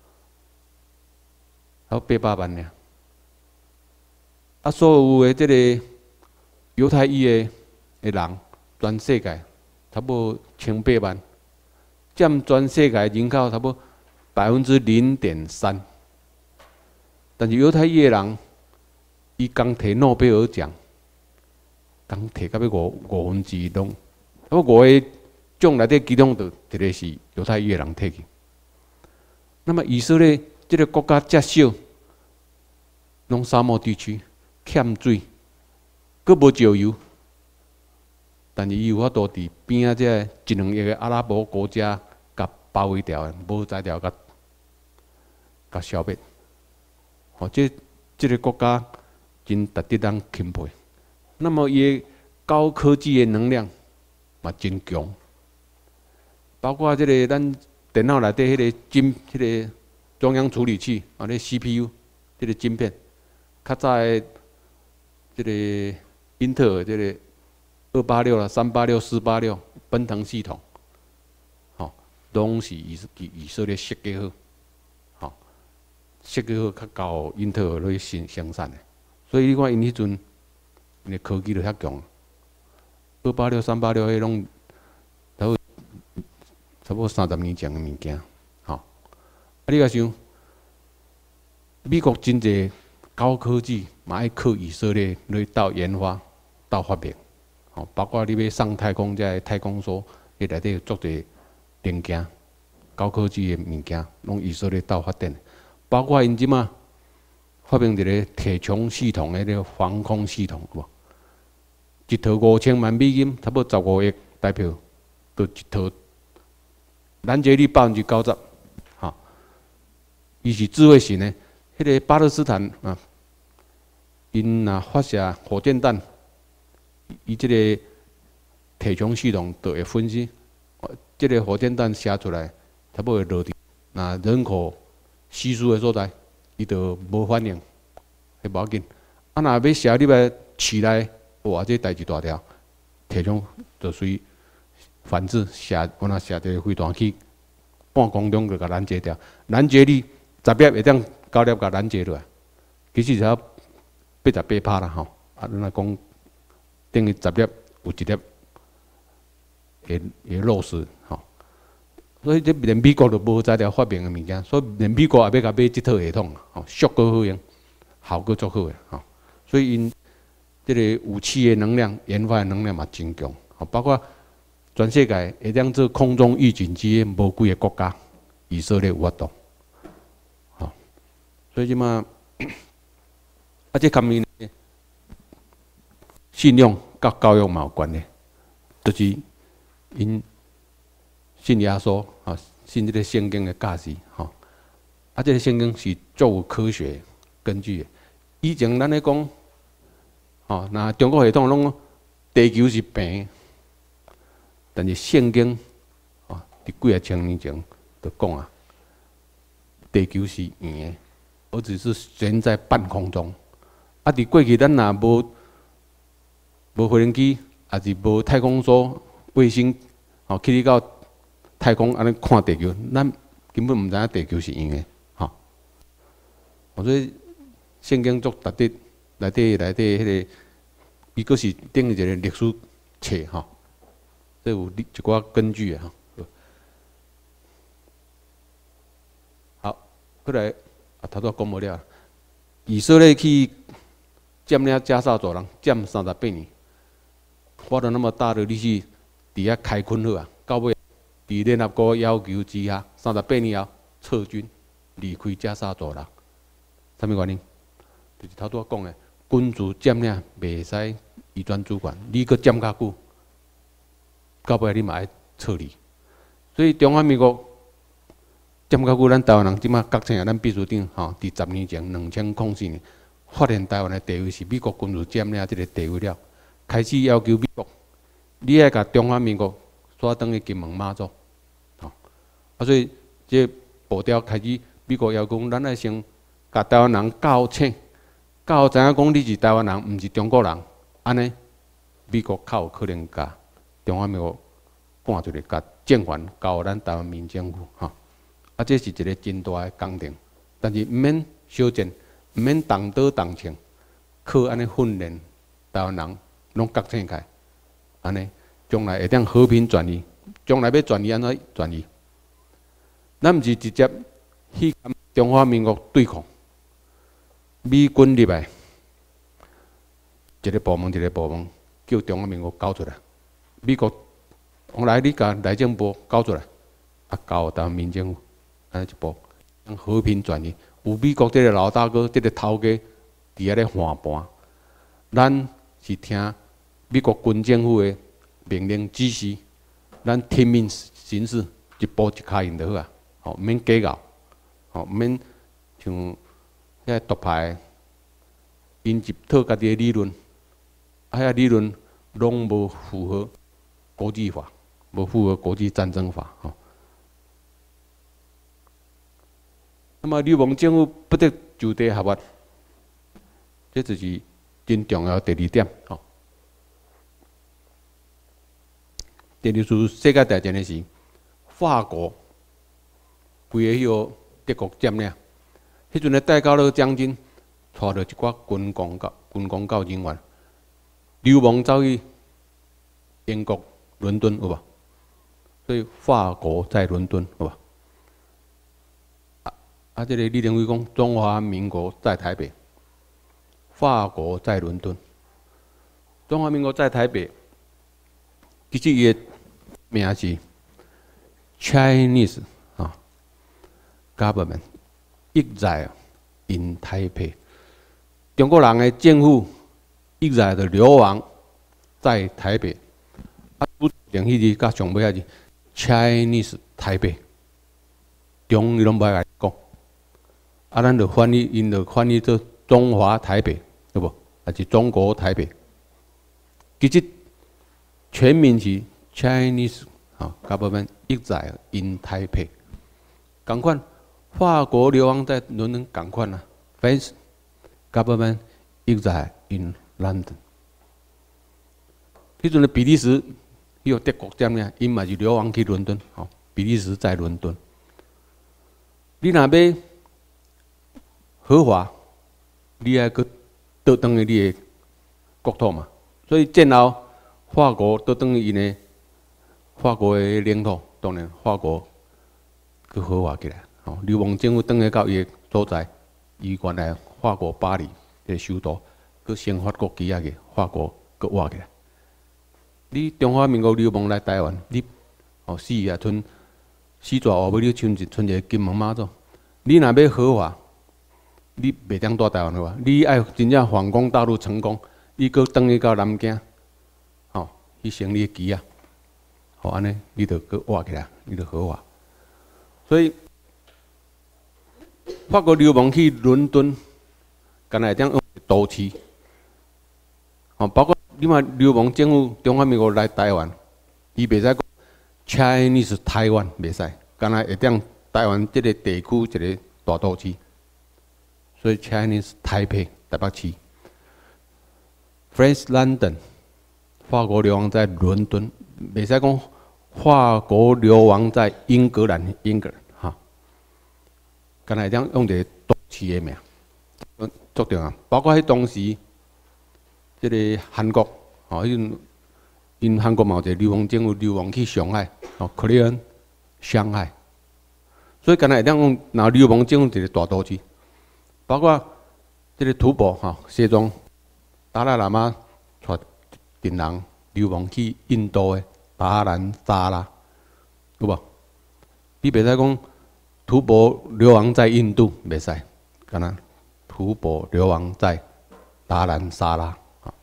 还有八百万尔。啊，所有的这个犹太裔的的人，全世界差不多千八万，占全世界人口差不多百分之零点三。但是犹太裔的人，伊刚摕诺贝尔奖，刚摕到要五五分之一拢，差不多五个奖内底其中就一个是犹太裔的人摕去。那么以色列这个国家遮小，拢沙漠地区。欠水，佫无石油，但是伊有法度伫边仔这一两亿个阿拉伯国家甲包围掉的，无才调甲甲消灭。吼，这这个国家真值得咱钦佩。那么伊的高科技的能量嘛真强，包括这个咱电脑内底迄个晶，迄、那个中央处理器啊，那 C P U 这个晶片，较早的。这个英特尔这个二八六啦、三八六、四八六奔腾系统，吼，拢是以以色列设计好，吼，设计好较高英特尔去生生产的，所以你看因迄阵，因的科技就遐强。二八六、三八六迄拢，差不多差不多三十年前的物件，吼。啊，你甲想，美国真济。高科技嘛爱靠以色列来到研发、到发明，吼，包括你要上太空，这太空梭，伊内底有足侪零件、高科技的物件，拢以色列到发展。包括因即马发明一个铁穹系统的迄个防空系统，有无？一套五千万美金，差不多十五亿台票，就一套，拦截率百分之九十，吼，伊是智慧型的。迄个巴勒斯坦啊，因若发射火箭弹，伊即个铁穹系统就会分析，即个火箭弹射出来，差不多会落地，那人口稀疏的所在，伊就无反应，迄无要紧。啊，若要射入来市内，哇，这代志大条，铁穹就随反制射，我若射一个飞弹去，半空中就甲拦截掉，拦截率十粒会当。九粒甲拦截落来，其实只要八十八拍啦吼，啊，咱来讲等于十粒有一粒会会落实吼，所以这连美国都无材料发明的物件，所以连美国也要甲买这套系统吼，俗个好用，效果足好诶吼，所以因这个武器的能量、研发的能量嘛真强，吼，包括全世界会当做空中预警机的无几个国家，以色列有法度。所以即马，啊，这方面呢，信用甲教育嘛有关系，就是因信耶稣啊，信这个圣经的价值吼，啊，这个圣经是足有科学根据的。以前咱咧讲，吼，那中国系统拢地球是平，但是圣经啊，伫几啊千年前就讲啊，地球是圆的。而只是悬在半空中，啊！伫过去咱若无无飞行机，也是无太空梭、卫星，吼，去到太空安尼看地球，咱根本毋知影地球是圆的，吼。所以圣经足值得内底内底迄个，伊阁是等于一个历史册，吼，这有一寡根据的，吼。好，过来。啊，头拄讲无了，以色列去占领加沙走廊占三十八年，花了那么大的力气，底下开垦好啊，到尾伫联合国要求之下，三十八年后撤军离开加沙走廊，什么原因？就是头拄我讲的，军事占领袂使移转主权，你搁占较久，到尾你嘛爱撤离。所以中华民国占较久，咱台湾人即马觉醒啊，咱秘书长吼，伫十年前两千零四年发现台湾的地位是美国军事占领即个地位了，开始要求美国，你爱甲中华民国刷转去金门马祖，吼啊，所以这步调开始，美国要求咱爱先甲台湾人教醒，教知影讲你是台湾人，毋是中国人，安尼美国较有可能甲中华民国搬出来，甲政权交咱台湾民政府，吼。啊，这是一个真大的工程，但是毋免小战，毋免动刀动枪，靠安尼训练台湾人拢觉醒起来，安尼将来会当和平转移。将来要转移安怎转移？咱毋是直接去跟中华民国对抗，美军入来，一个部门一个部门叫中华民国交出来，美国往来你甲内政部交出来，啊交台湾民政府。安尼一步，和平转移。有美国这个老大哥、这个头家伫遐咧换盘，咱是听美国军政府的命令指示，咱听命行事，一步一脚印就好啊。吼，毋免计较，吼，毋免像遐独派，因一套家己的理论，啊遐理论拢无符合国际法，无符合国际战争法，吼。那么，流亡政府不得就地合法，这就是真重要的第二点。吼，第二次世界大战的时，法国规个迄个德国占领，迄阵的戴高乐将军带着一寡军工教军工教人员流亡走去英国伦敦，有无？所以法国在伦敦，有无？啊，这个你认为讲中华民国在台北，法国在伦敦，中华民国在台北，其实伊个名是 Chinese 啊 government exiled in Taipei， 中国人的政府 exiled 的流亡在台北，啊，连迄字甲上尾遐字 Chinese 台北，中伊拢无爱讲。啊，咱就翻译，因就翻译做中华台北，对不？还是中国台北？其实全名是 Chinese 啊 Government exiled in Taipei。共款，法国流亡在伦敦，共款啊 ，French Government exiled in London。迄阵的比利时，迄个德国占领，因嘛是流亡去伦敦，吼，比利时在伦敦。你若要合法，你爱去倒转去你的国土嘛？所以战后法国倒转去因的法国的领土，当然法国去合法起来。吼，流亡政府转去到伊的所在，伊原来法国巴黎的首都，去先发国旗啊个法国去挖起来。你中华民国流亡来台湾，你哦死啊剩死蛇活尾，你剩一剩一个金门马祖，你若要合法。你袂当住台湾好啊！你爱真正反攻大陆成功，你搁转去到南京，吼，去升你的旗啊，吼安尼，你就搁活起来，你就合法。所以，法国流亡去伦敦，敢若会当用都市，吼，包括你嘛流亡政府中华民国来台湾，伊袂使讲 Chinese Taiwan 袂使，敢若会当台湾即个地区一个大都市。所以 Chinese Taipei 台北市 ，French London 法国流亡在伦敦，袂使讲法国流亡在英格兰，英格兰哈。敢若会当用一个都市的名，足重要。包括喺当时，即个韩国，吼，因因韩国嘛有一个流亡政府流亡去上海，吼 ，Korean 上海。所以敢若会当用，若流亡政府一个大都市。包括这个土堡哈，西装达赖喇嘛带阵人流亡去印度的达兰萨拉，有无？你袂使讲吐蕃流亡在印度，袂使，干那吐蕃流亡在达兰萨拉。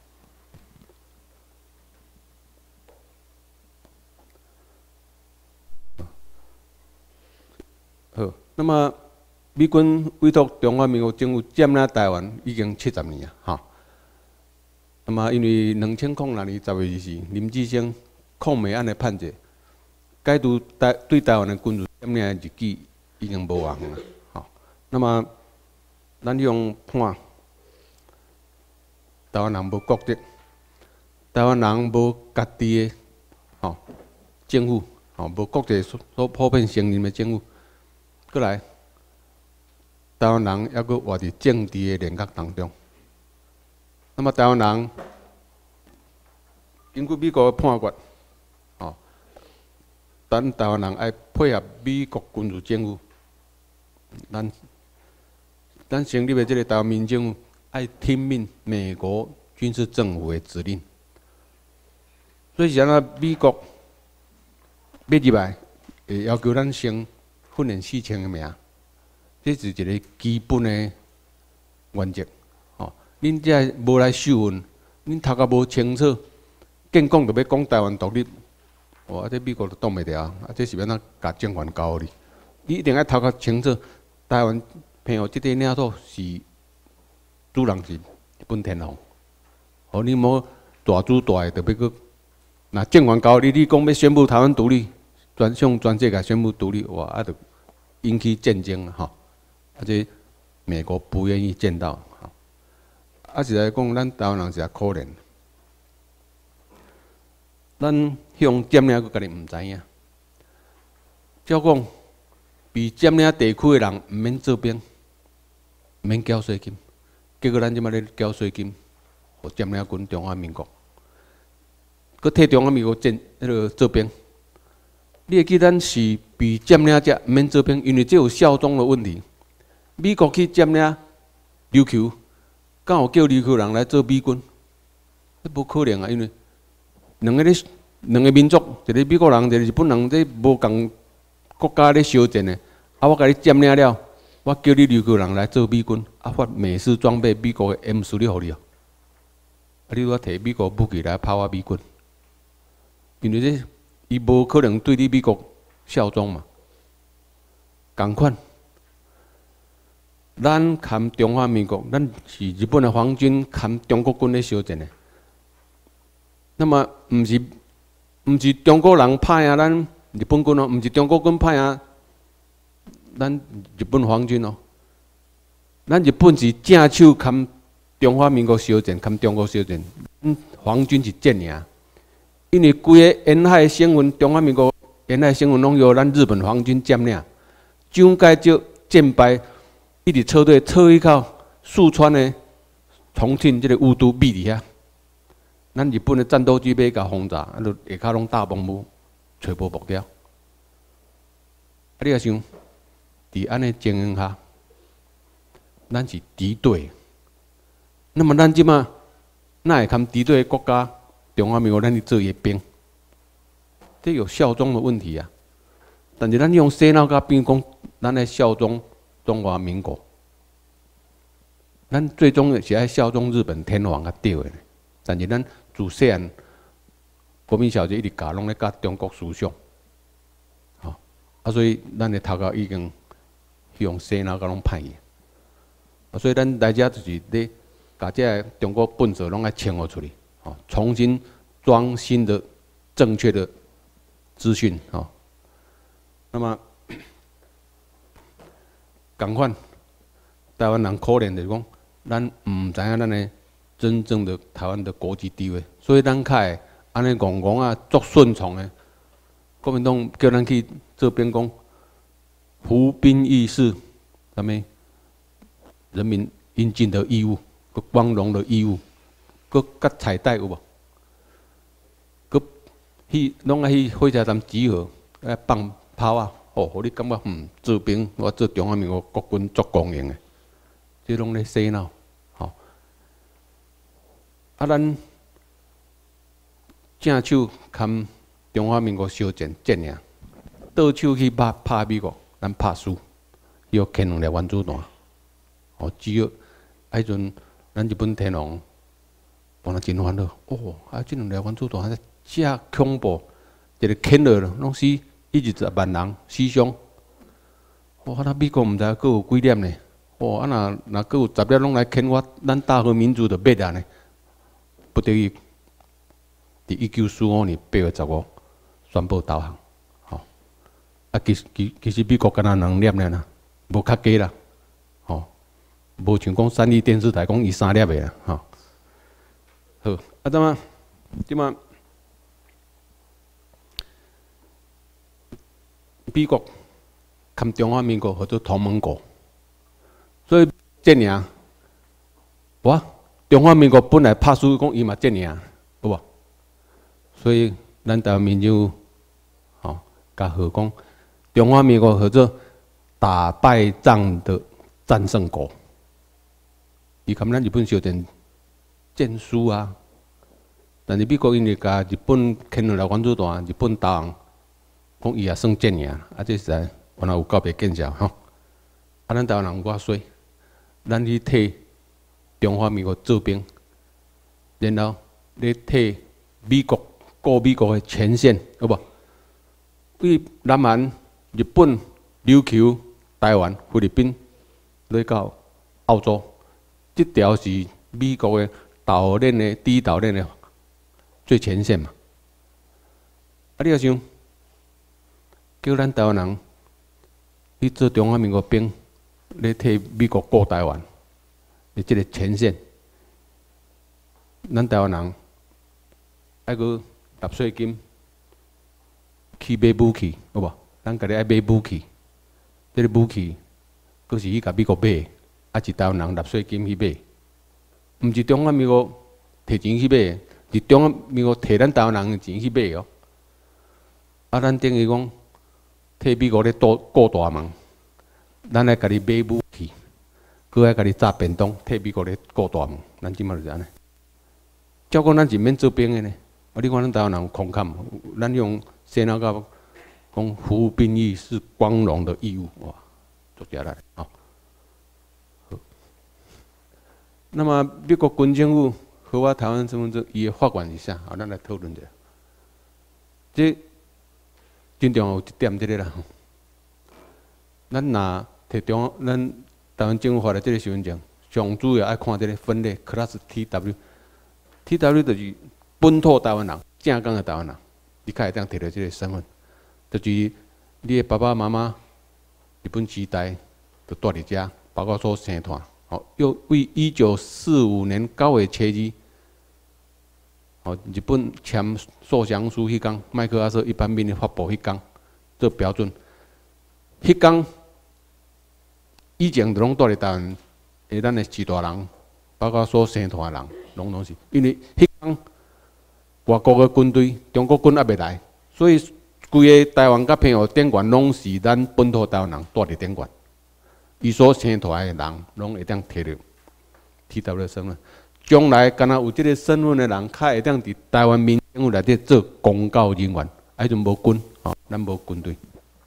好，那么美军委托中华民国政府占领台湾已经七十年啊，哈。那么因为两千零六年十月二十，林志升抗美案的判决，解除台对台湾的军事占领的日记已经无效了，哈。那么咱用判台湾人无国籍，台湾人无家己的吼政府，吼无国际所所普遍承认的政府。过来，台湾人还佫活伫政治的联合当中。那么台湾人根据美国的判决，哦，咱台湾人爱配合美国军事政府，咱咱成立的这个台湾民政府爱听命美国军事政府的指令。所以是安怎美国要入来，会要求咱先训练四千个名，这是一个基本的原则。哦，恁这无来受训，恁读甲无清楚，建讲就要讲台湾独立，哇！这美国都挡袂牢，啊！这是要哪甲政权交你？你一定要读甲清楚，台湾偏互即块领土是主人是日本天皇，哦，你莫大主大的，就要去，那政权交你，你讲要宣布台湾独立。全向全世界宣布独立，哇！啊，就引起战争啊！吼，啊，这美国不愿意见到，哈。啊，是来讲，咱台湾人是可怜，咱向占领个家己唔知影。照讲，被占领地区的人唔免做兵，唔免缴税金，结果咱即马咧缴税金，互占领军中华民国，佮替中华民国战迄个做兵。你会记咱是被占领者，唔免做兵，因为这有效忠的问题。美国去占领琉球，敢有叫琉球人来做美军？这无可能啊！因为两个咧，两个民族，一个美国人，一个日本人，这无共国家咧相战的。啊，我甲你占领了，我叫你琉球人来做美军，啊，发美式装备，美国的 M 四六互你哦。啊，你我摕美国武器来拍我美军，因为这。伊无可能对你美国效忠嘛？共款，咱含中华民国，咱是日本的皇军含中国军咧相战的。那么，毋是毋是中国人派啊，咱日本军哦，毋是中国军派啊，咱日本皇军哦。咱日本是正手含中华民国相战，含中国相战，嗯，皇军是正赢。因为规个沿海省份，中华民国沿海省份拢由咱日本皇军占领，蒋介石战败，一直撤退，撤去到四川的重庆这个雾都秘伫遐。咱日本的战斗机要甲轰炸，啊，就下骹拢大崩幕，找无目标。啊，你也想，伫安尼情形下，咱是敌对，那么咱即马哪会堪敌对的国家？中华民国咱去做伊兵，这有效忠的问题啊。但是咱用洗脑甲变讲，咱来效忠中华民国，咱最终是爱效忠日本天皇较对的。但是咱自细汉，国民小学一直教拢咧教中国思想，吼啊，所以咱的头壳已经用洗脑甲拢歹去。啊，所以咱大家就是咧把这中国本色拢爱清互出去。哦，重新装新的正确的资讯哦。那么，同款，台湾人可怜就是讲，咱唔知影咱的真正的台湾的国际地位，所以咱较会安尼戆戆啊，作顺从的。国民党叫咱去做兵讲，服兵役是啥物？人民应尽的义务，个光荣的义务。佮甲彩带有无？佮去拢爱去火车站集合，爱放炮啊！哦，互你感觉嗯，做兵我做中华民国国军足公营的，这拢咧洗脑，吼、哦。 啊，咱正手含中华民国相战战赢，倒手去拍拍美国，咱拍输，又牵两粒原子弹。哦，只要迄阵咱日本天皇，帮咱真烦恼。哦，啊，即两粒原子弹，遮恐怖，一个牵落拢死一二十万人死伤。哦，啊，美国毋知佫有几粒呢？哦，啊，若若佫有十粒拢来牵我，咱大和民族就灭啊呢。不得已，伫一九四五年八月十五宣布投降。吼，啊，其实其其实美国敢若两粒尔啦，无较加啦。吼，无像讲三立电视台讲伊三粒的啦。吼，好，啊，怎么？即么？美国跟中华民国合作同盟国，所以战赢，我中华民国本来拍输讲伊嘛战赢，有无？所以咱台湾民众，吼，甲好讲，中华民国合作打败仗的战胜国，伊跟咱日本相战战输啊，但是美国因为甲日本牵落来原子弹，日本投降。讲伊也算战赢，啊，这实在原来有够袂见效吼。啊，咱台湾人有我衰，咱去替中华民国做兵，然后咧替美国顾美国的前线，有无？为南韩、日本、琉球、台湾、菲律宾，来到澳洲，这条是美国的岛链的第一岛链的最前线嘛。啊，你要想。叫咱台湾人去做中华民国兵，咧替美国顾台湾的这个前线，咱台湾人爱去纳税金去买武器，有无？咱家己爱买武器，这个武器佫是去甲美国买，啊是台湾人纳税金去买，毋是中华民国摕钱去买，是中华民国摕咱台湾人的钱去买哦。啊，咱等于讲。替美国咧顾顾大忙，咱来家己买武器，佮爱家己炸便当，替美国咧顾大忙，咱即马就是安尼。照讲咱是免做兵的呢，啊！你看咱台湾人有空坎，咱用洗脑到讲服务兵役是光荣的义务，哇，足正力吼。好，那么美国军政府和我台湾身份证伊的法官是啥？好，咱来讨论一下。这真重要有一点，这个啦，咱若摕中，咱台湾政府发的这个身份证，上主要爱看这个分类 ，Class T W，T W 就是本土台湾人，正港的台湾人，你才会当摕到这个身份，就是你的爸爸妈妈日本时代就住伫遮，包括所生团，哦，又为一九四五年九月初二。哦，日本签受降书迄天，麦克阿瑟一般命令发布迄天做标准。迄天以前都拢住伫台湾，诶，咱诶士大人，包括所生团诶人，拢拢是，因为迄天外国诶军队，中国军还未来，所以规个台湾甲澎湖电管拢是咱本土台湾人住伫电管，伊所生团诶人，拢会当摕到 T W 身份。将来，敢若有这个身份的人，较会当伫台湾民政府内底做公教人员，啊，迄阵无军，吼，咱无军队。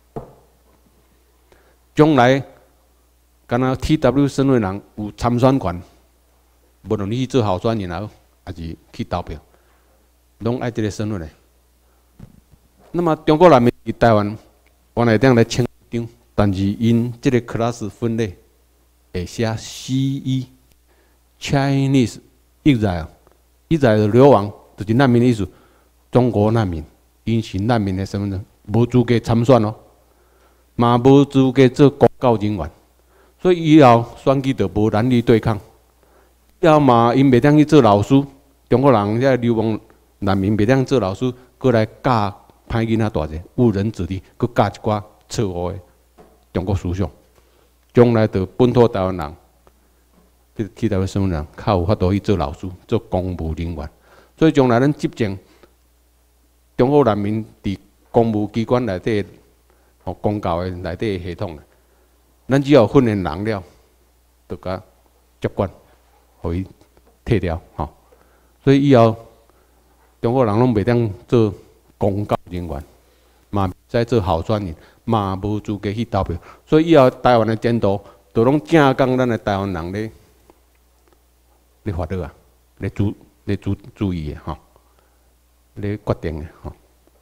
将来，敢若 T W 身份的人有参选权，无论你去做候选人也好，还是去投票，拢爱这个身份的。那么中国人民伫台湾，原来当来签张，但是因这个 class 分类会写 C 一 Chinese。exiled， exiled 流亡就是难民的意思，中国难民，因是难民的身份证，无资格参选哦，嘛无资格做公教人员，所以以后选举就无男女对抗。以后嘛，因袂当去做老师，中国人遐流亡难民袂当做老师，过来教歹囡仔大者，误人子弟，佮教一寡错误的中国思想，将来就本土台湾人。这替代的身份人，较有法度去做老师、做公务人员。所以将来咱执政，中国人民伫公务机关内底，吼公教的内底系统，咱只要训练人了，就甲接管，互伊退掉，吼。 所以以后中国人拢袂当做公教人员，嘛在做候选人，嘛无资格去投票。所以以后台湾的前途，就拢正讲咱的台湾人咧咧发落啊，咧注咧注注意的吼，咧决定的吼。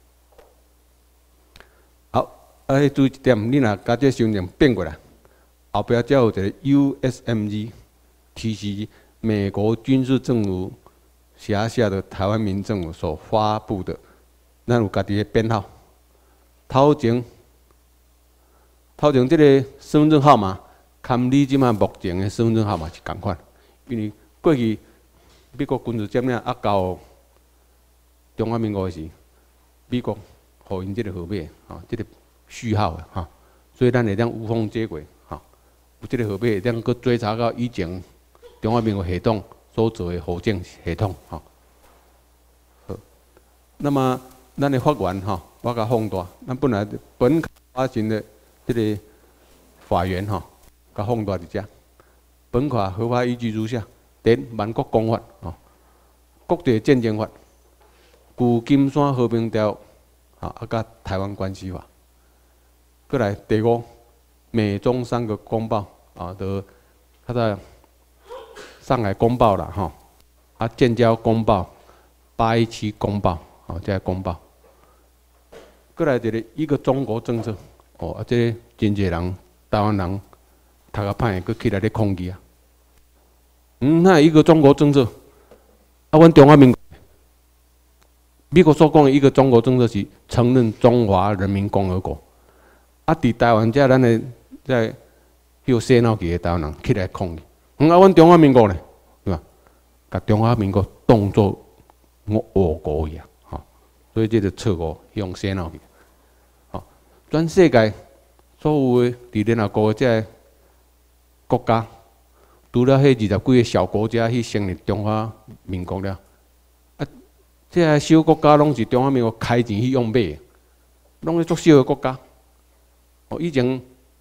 好，啊，注意一点，你若甲这新闻变过来，后壁才有一个 U S M G， 其实美国军事政府辖下的台湾民政府所发布的，咱有家己的编号。头前，头前这个身份证号码，跟你即马目前的身份证号码是同款，因为过去美国军事占领啊到中华民国时，美国互因即个号码，吼，即个序号的吼，所以咱会当无缝接轨，吼，有即个号码会当去追查到以前中华民国系统所做的户政系统，吼。好，那么咱的法院，吼，我甲放大，咱本来本法庭的即个法院，吼，甲放大一只。本法合法依据如下：第一，万国公法，吼，国际战争法，旧金山和平条约，啊，啊，甲台湾关系法。过来第五，美中三个公报，啊，都较早上海公报啦，吼，啊，建交公报、八一七公报，哦，这公报。过来一个一个中国政策，哦，啊，这真侪人台湾人读啊歹，佮起来咧抗议啊。嗯，那一个中国政策，啊，阮中华民国，美国所讲的一个中国政策是承认中华人民共和国。啊，伫台湾遮咱的在叫洗脑去的台湾人起来抗议。嗯，啊，阮中华民国呢，对吧？甲中华民国当作我俄国一样，吼，所以这个错误用洗脑去。吼，全世界所有的伫联合国这国家，除了迄二十几个小国家去成立中华民国了，啊，这些小国家拢是中华民国开钱去用买的，拢是足小的国家。哦，以前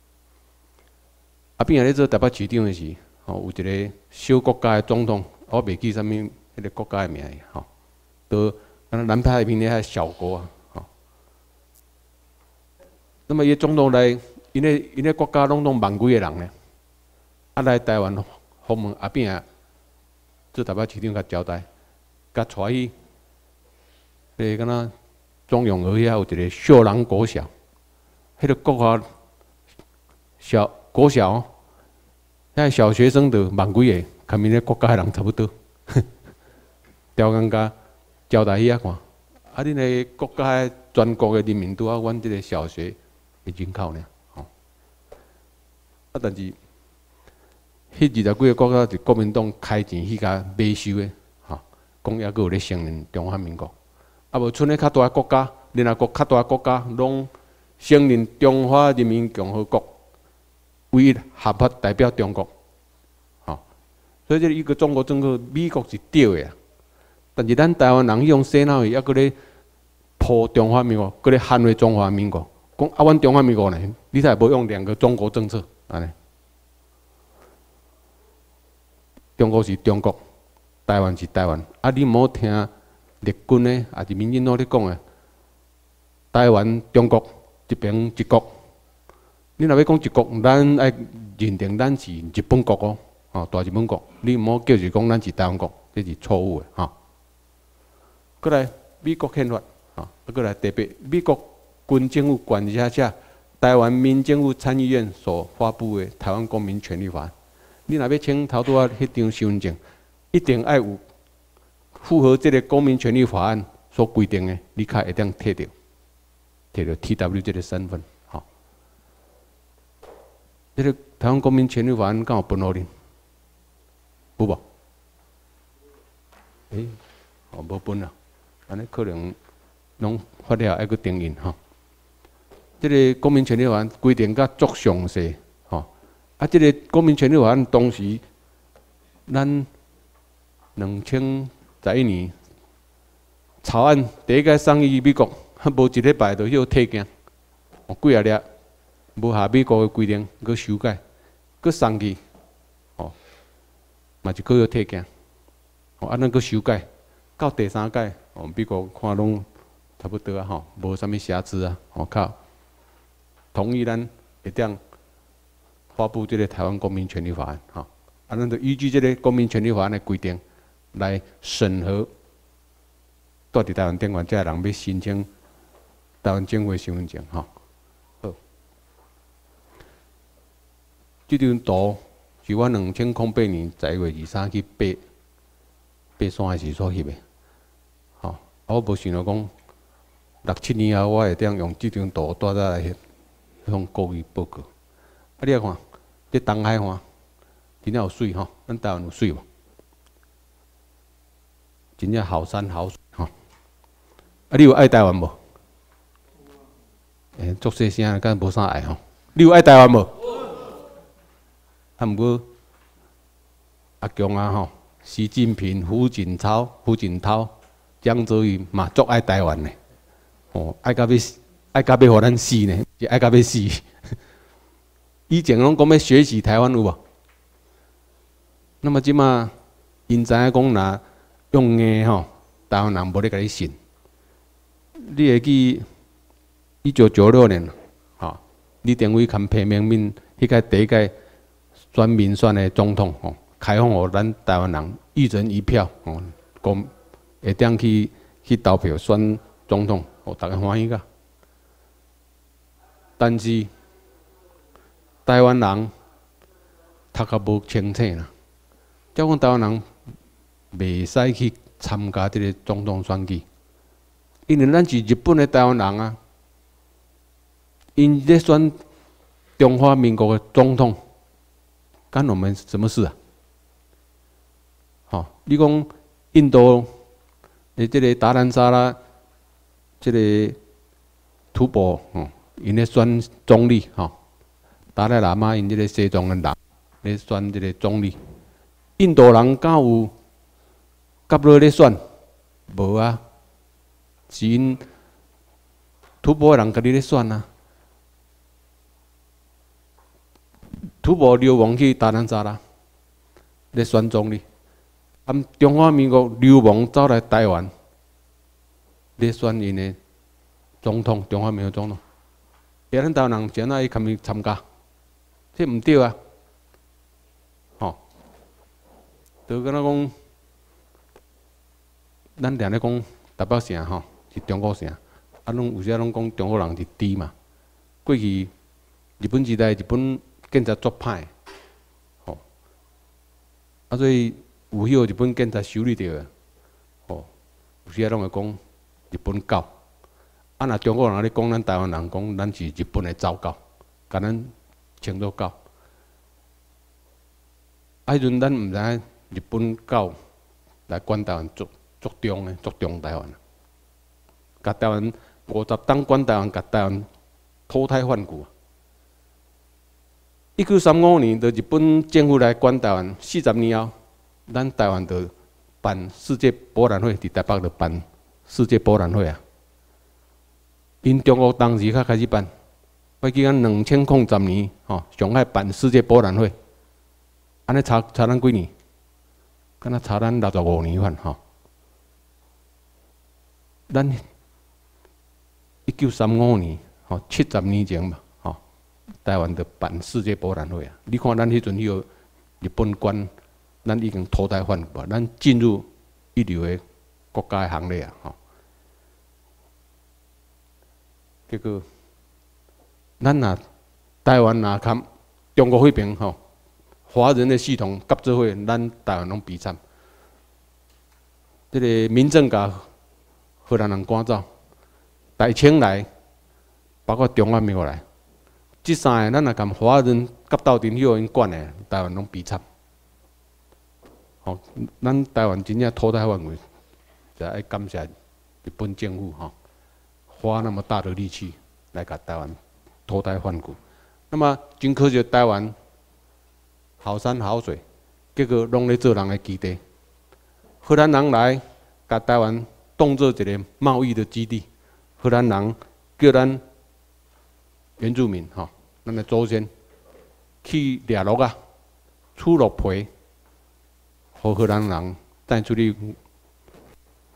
阿扁咧做台北市长的时，吼，有一个小国家的总统，我袂记啥物迄个国家的名个，吼，都咱南太平洋遐小国啊，吼。那么伊总统来，因个因个国家拢拢万几个人呢，啊来台湾访问阿扁啊，做台北市长甲交代，甲带去，迄个敢若中永和遐有一个秀朗国小。迄个国华小国小，遐小学生就万几个，跟面咧国家的人差不多。调工家交代去遐看，啊，恁个国家的全国的人民拄啊，阮即个小学的人口呢，吼。啊，但是迄二十几个国家是国民党开钱去甲买收的，吼，讲抑佫有咧承认中华民国。啊，无剩咧较大国家，联合国较大国家拢承认中华人民共和国唯一合法代表中国，吼，所以这一个中国政策，美国是对的啊。但是咱台湾人用洗脑，抑搁咧破中华民国，搁咧捍卫中华民国，讲啊，阮中华民国呢，你才无用两个中国政策，安尼。中国是中国，台湾是台湾，啊，你莫听日军呢，也是民进党咧讲的，台湾中国。一边一国，你若要讲一国，咱爱认定咱是日本国哦，吼大日本国，你毋好叫是讲咱是台湾国，这是错误的吼。过来美国宪法，吼，过来第八，美国军政府管辖下台湾民政府参议院所发布的《台湾公民权利法案》，你若要签头拄啊迄张身份证，一定爱有符合这个公民权利法案所规定的，你才会当摕到。摕到 T W 这个身份，吼，这个台湾公民权利法案敢有分互恁？有无？诶、欸，哦，无分啊，安尼可能拢发了爱去定印吼。这个公民权利法案规定甲足详细，吼，啊，这个公民权利法案当时，咱两千十一年草案第一个送去美国。无一礼拜就许退件，哦，几啊粒无合美国的规定，佮修改，佮送去，哦，嘛是佮许退件，哦，安尼佮修改， 到第三届，哦，美国看拢差不多啊，吼，无啥物瑕疵啊，吼，靠，同意咱会当发布这个台湾公民权利法案，吼，啊，咱就依据这个公民权利法案的规定来审核，住伫台湾顶悬这人要申请台湾政府身份证，吼。好，这张图是我两千零八年十一月二十三去爬爬山的时所翕的。 我无想到讲六七年后，我会当用这张图带再来向国语报告。啊，你来看，这东海岸真正有水吼，咱台湾有水无？真正好山好水吼。啊，你有爱台湾无？诶，足细声，敢无啥爱吼？你有爱台湾无？啊，毋过阿强啊吼，习近平、胡锦涛、胡锦涛。 江泽宇嘛足爱台湾呢，哦，爱到要爱到要互咱死呢，是爱到要死。以前拢讲要学习台湾有无？那么即马因知影讲若用硬吼，台湾人无咧甲你信。你会记一九九六年，吼，李登辉签批命令，迄个第一届选民选的总统，吼，开放互咱台湾人一人一票，吼，讲。 会当去去投票选总统，互大家欢喜个。但是台湾人读较无清醒啦，叫讲台湾人袂使去参加这个总统选举，因为咱是日本的台湾人啊，因咧选中华民国的总统，干我们什么事啊？吼，你讲印度？ 诶，这个达兰萨拉，这个土博，吼，因咧选总理，吼，达赖喇嘛因这个西藏的人咧选这个总理。印度人敢有甲落咧选？无啊，是因土博人家己咧选啊。土博流亡去达兰萨拉，咧选总理。 咱中华民国流亡走来台湾，咧选因的总统，中华民国总统。别咱台湾人怎啊去参参加？这毋对啊！吼，就敢若讲，咱常咧讲台北城吼是中国城，啊，拢有时拢讲中国人是猪嘛。过去日本时代，日本警察足歹，吼，啊所以。 有迄个日本警察修理着的，吼，有时啊拢会讲日本狗，啊，若中国人咧讲咱台湾人讲咱是日本的走狗，甲咱称作狗。啊，迄阵咱毋知影日本狗来管台湾足足重的，足重台湾，甲台湾五十档管台湾，甲台湾脱胎换骨。一九三五年，就日本政府来管台湾，四十年后。 咱台湾就办世界博览会，伫台北就办世界博览会啊。因中国当时才开始办，我记咱两千零十年吼，上海办世界博览会，安尼差差咱几年？敢若差咱六十五年份吼。咱一九三五年吼，七十年前嘛吼，台湾就办世界博览会啊。你看咱迄阵迄个日本馆。 咱已经脱胎换骨，咱进入一流的国家的行列啊！吼，结果咱若台湾若含中国迄边吼，华人的系统合作会，咱台湾拢比惨。这个民政甲荷兰人赶走，大清来，包括中华民国来，这三个咱若含华人甲斗阵迄个因管的，台湾拢比惨。 吼，咱台湾真正脱胎换骨，就爱感谢日本政府吼，花那么大的力气来甲台湾脱胎换骨。那么真可惜，台湾好山好水，结果拢咧做人的基地。荷兰人来甲台湾当做一个贸易的基地，荷兰人叫咱原住民吼，咱的祖先去掠鹿啊，取鹿皮。 互荷兰人带出去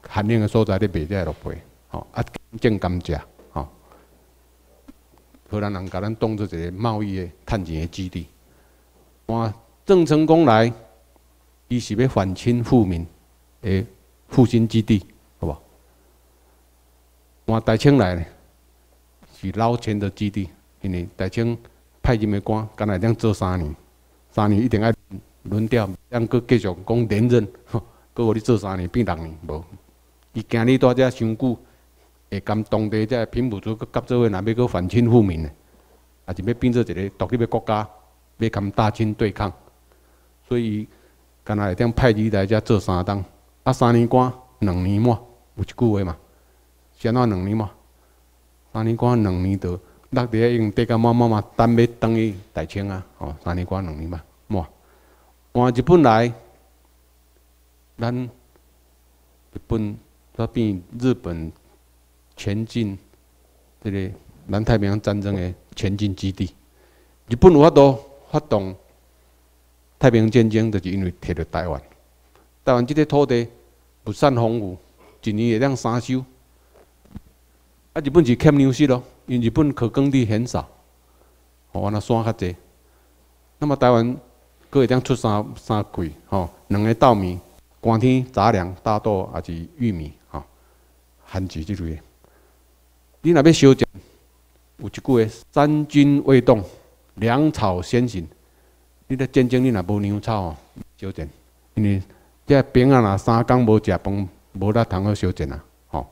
寒冷的所在咧卖这落皮，吼啊种甘蔗，吼，荷兰人甲咱当做一个贸易的趁钱的基地。换郑成功来，伊是要反清复明的复兴基地，好不？换大清来呢，是捞钱的基地，因为大清派任的官，干来当做三年，三年一定要轮调，咱搁继续讲连任，搁互你做三年变六年，无。伊惊你在遮伤久，会甘当地遮平埔族搁合作伙，若要搁反清复明呢，也是要变做一个独立的国家，要跟大清对抗。所以，干那会当派你来遮做三当，啊三年官两年满，有一句话嘛，是安怎两年满？三年官两年就落伫遐用地甲满满嘛，等要等于大清啊，哦三年官两年嘛满。换日本来，咱日本则变日本前进这个南太平洋战争的前进基地。日本有法度发动太平洋战争，就是因为摕到台湾。台湾这个土地物产丰富，一年会当三收。啊，日本是欠粮食咯，因为日本可耕地很少，吼，安那山较济。那么台湾佫会当出三三季，吼，两个稻米，寒天杂粮、大豆也是玉米，吼，旱季即类。你若要修剪，有一句话：三军未动，粮草先行。你咧战争，你若无粮草哦，修剪，因为这兵啊，若三工无食饭，无力通好修剪啊，吼。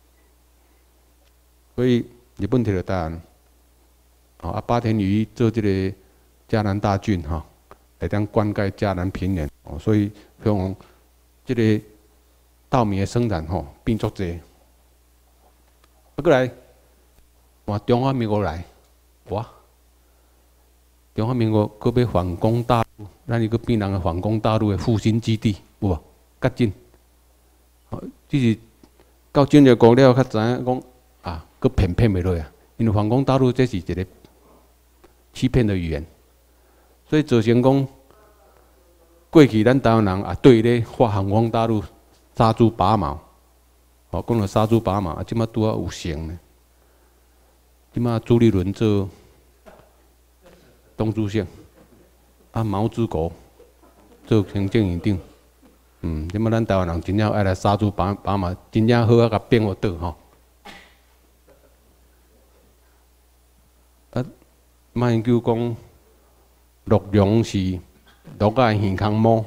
所以日本摕到台湾，哦啊，八田鱼做这个嘉南大郡，吼，会当灌溉嘉南平原，哦，所以像这个稻米的生产，吼，变足济。啊，过来，换中华民国来，哇！中华民国搁要反攻大陆，咱伊搁变人个反攻大陆的复兴基地，有无？较紧，哦，只是到进入国了，较知影讲啊，搁骗骗袂落啊。因为反攻大陆这是一个欺骗的语言，所以造成讲过去咱台湾人啊，对咧发反攻大陆杀猪拔毛，哦，讲到杀猪拔毛，啊，即马拄啊有成呢。即马朱立伦做东主县，啊毛之国做行政院长，嗯，即马咱台湾人真正爱来杀猪拔拔毛，真正好啊，甲变互倒吼。啊，马英九讲鹿茸是鹿仔耳孔毛，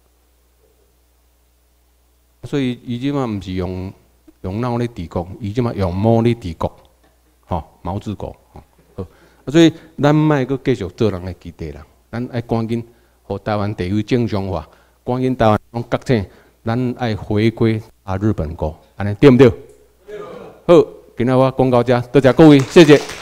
所以伊即马毋是用用脑咧治国，伊即马用毛咧治国，吼、哦、毛治国。好，所以咱莫阁继续做人的基地啦，咱爱赶紧互台湾地位正常化，赶紧台湾拢觉醒，咱爱回归啊日本国，安尼对毋对？对。好，今仔我讲到这，多谢各位，谢谢。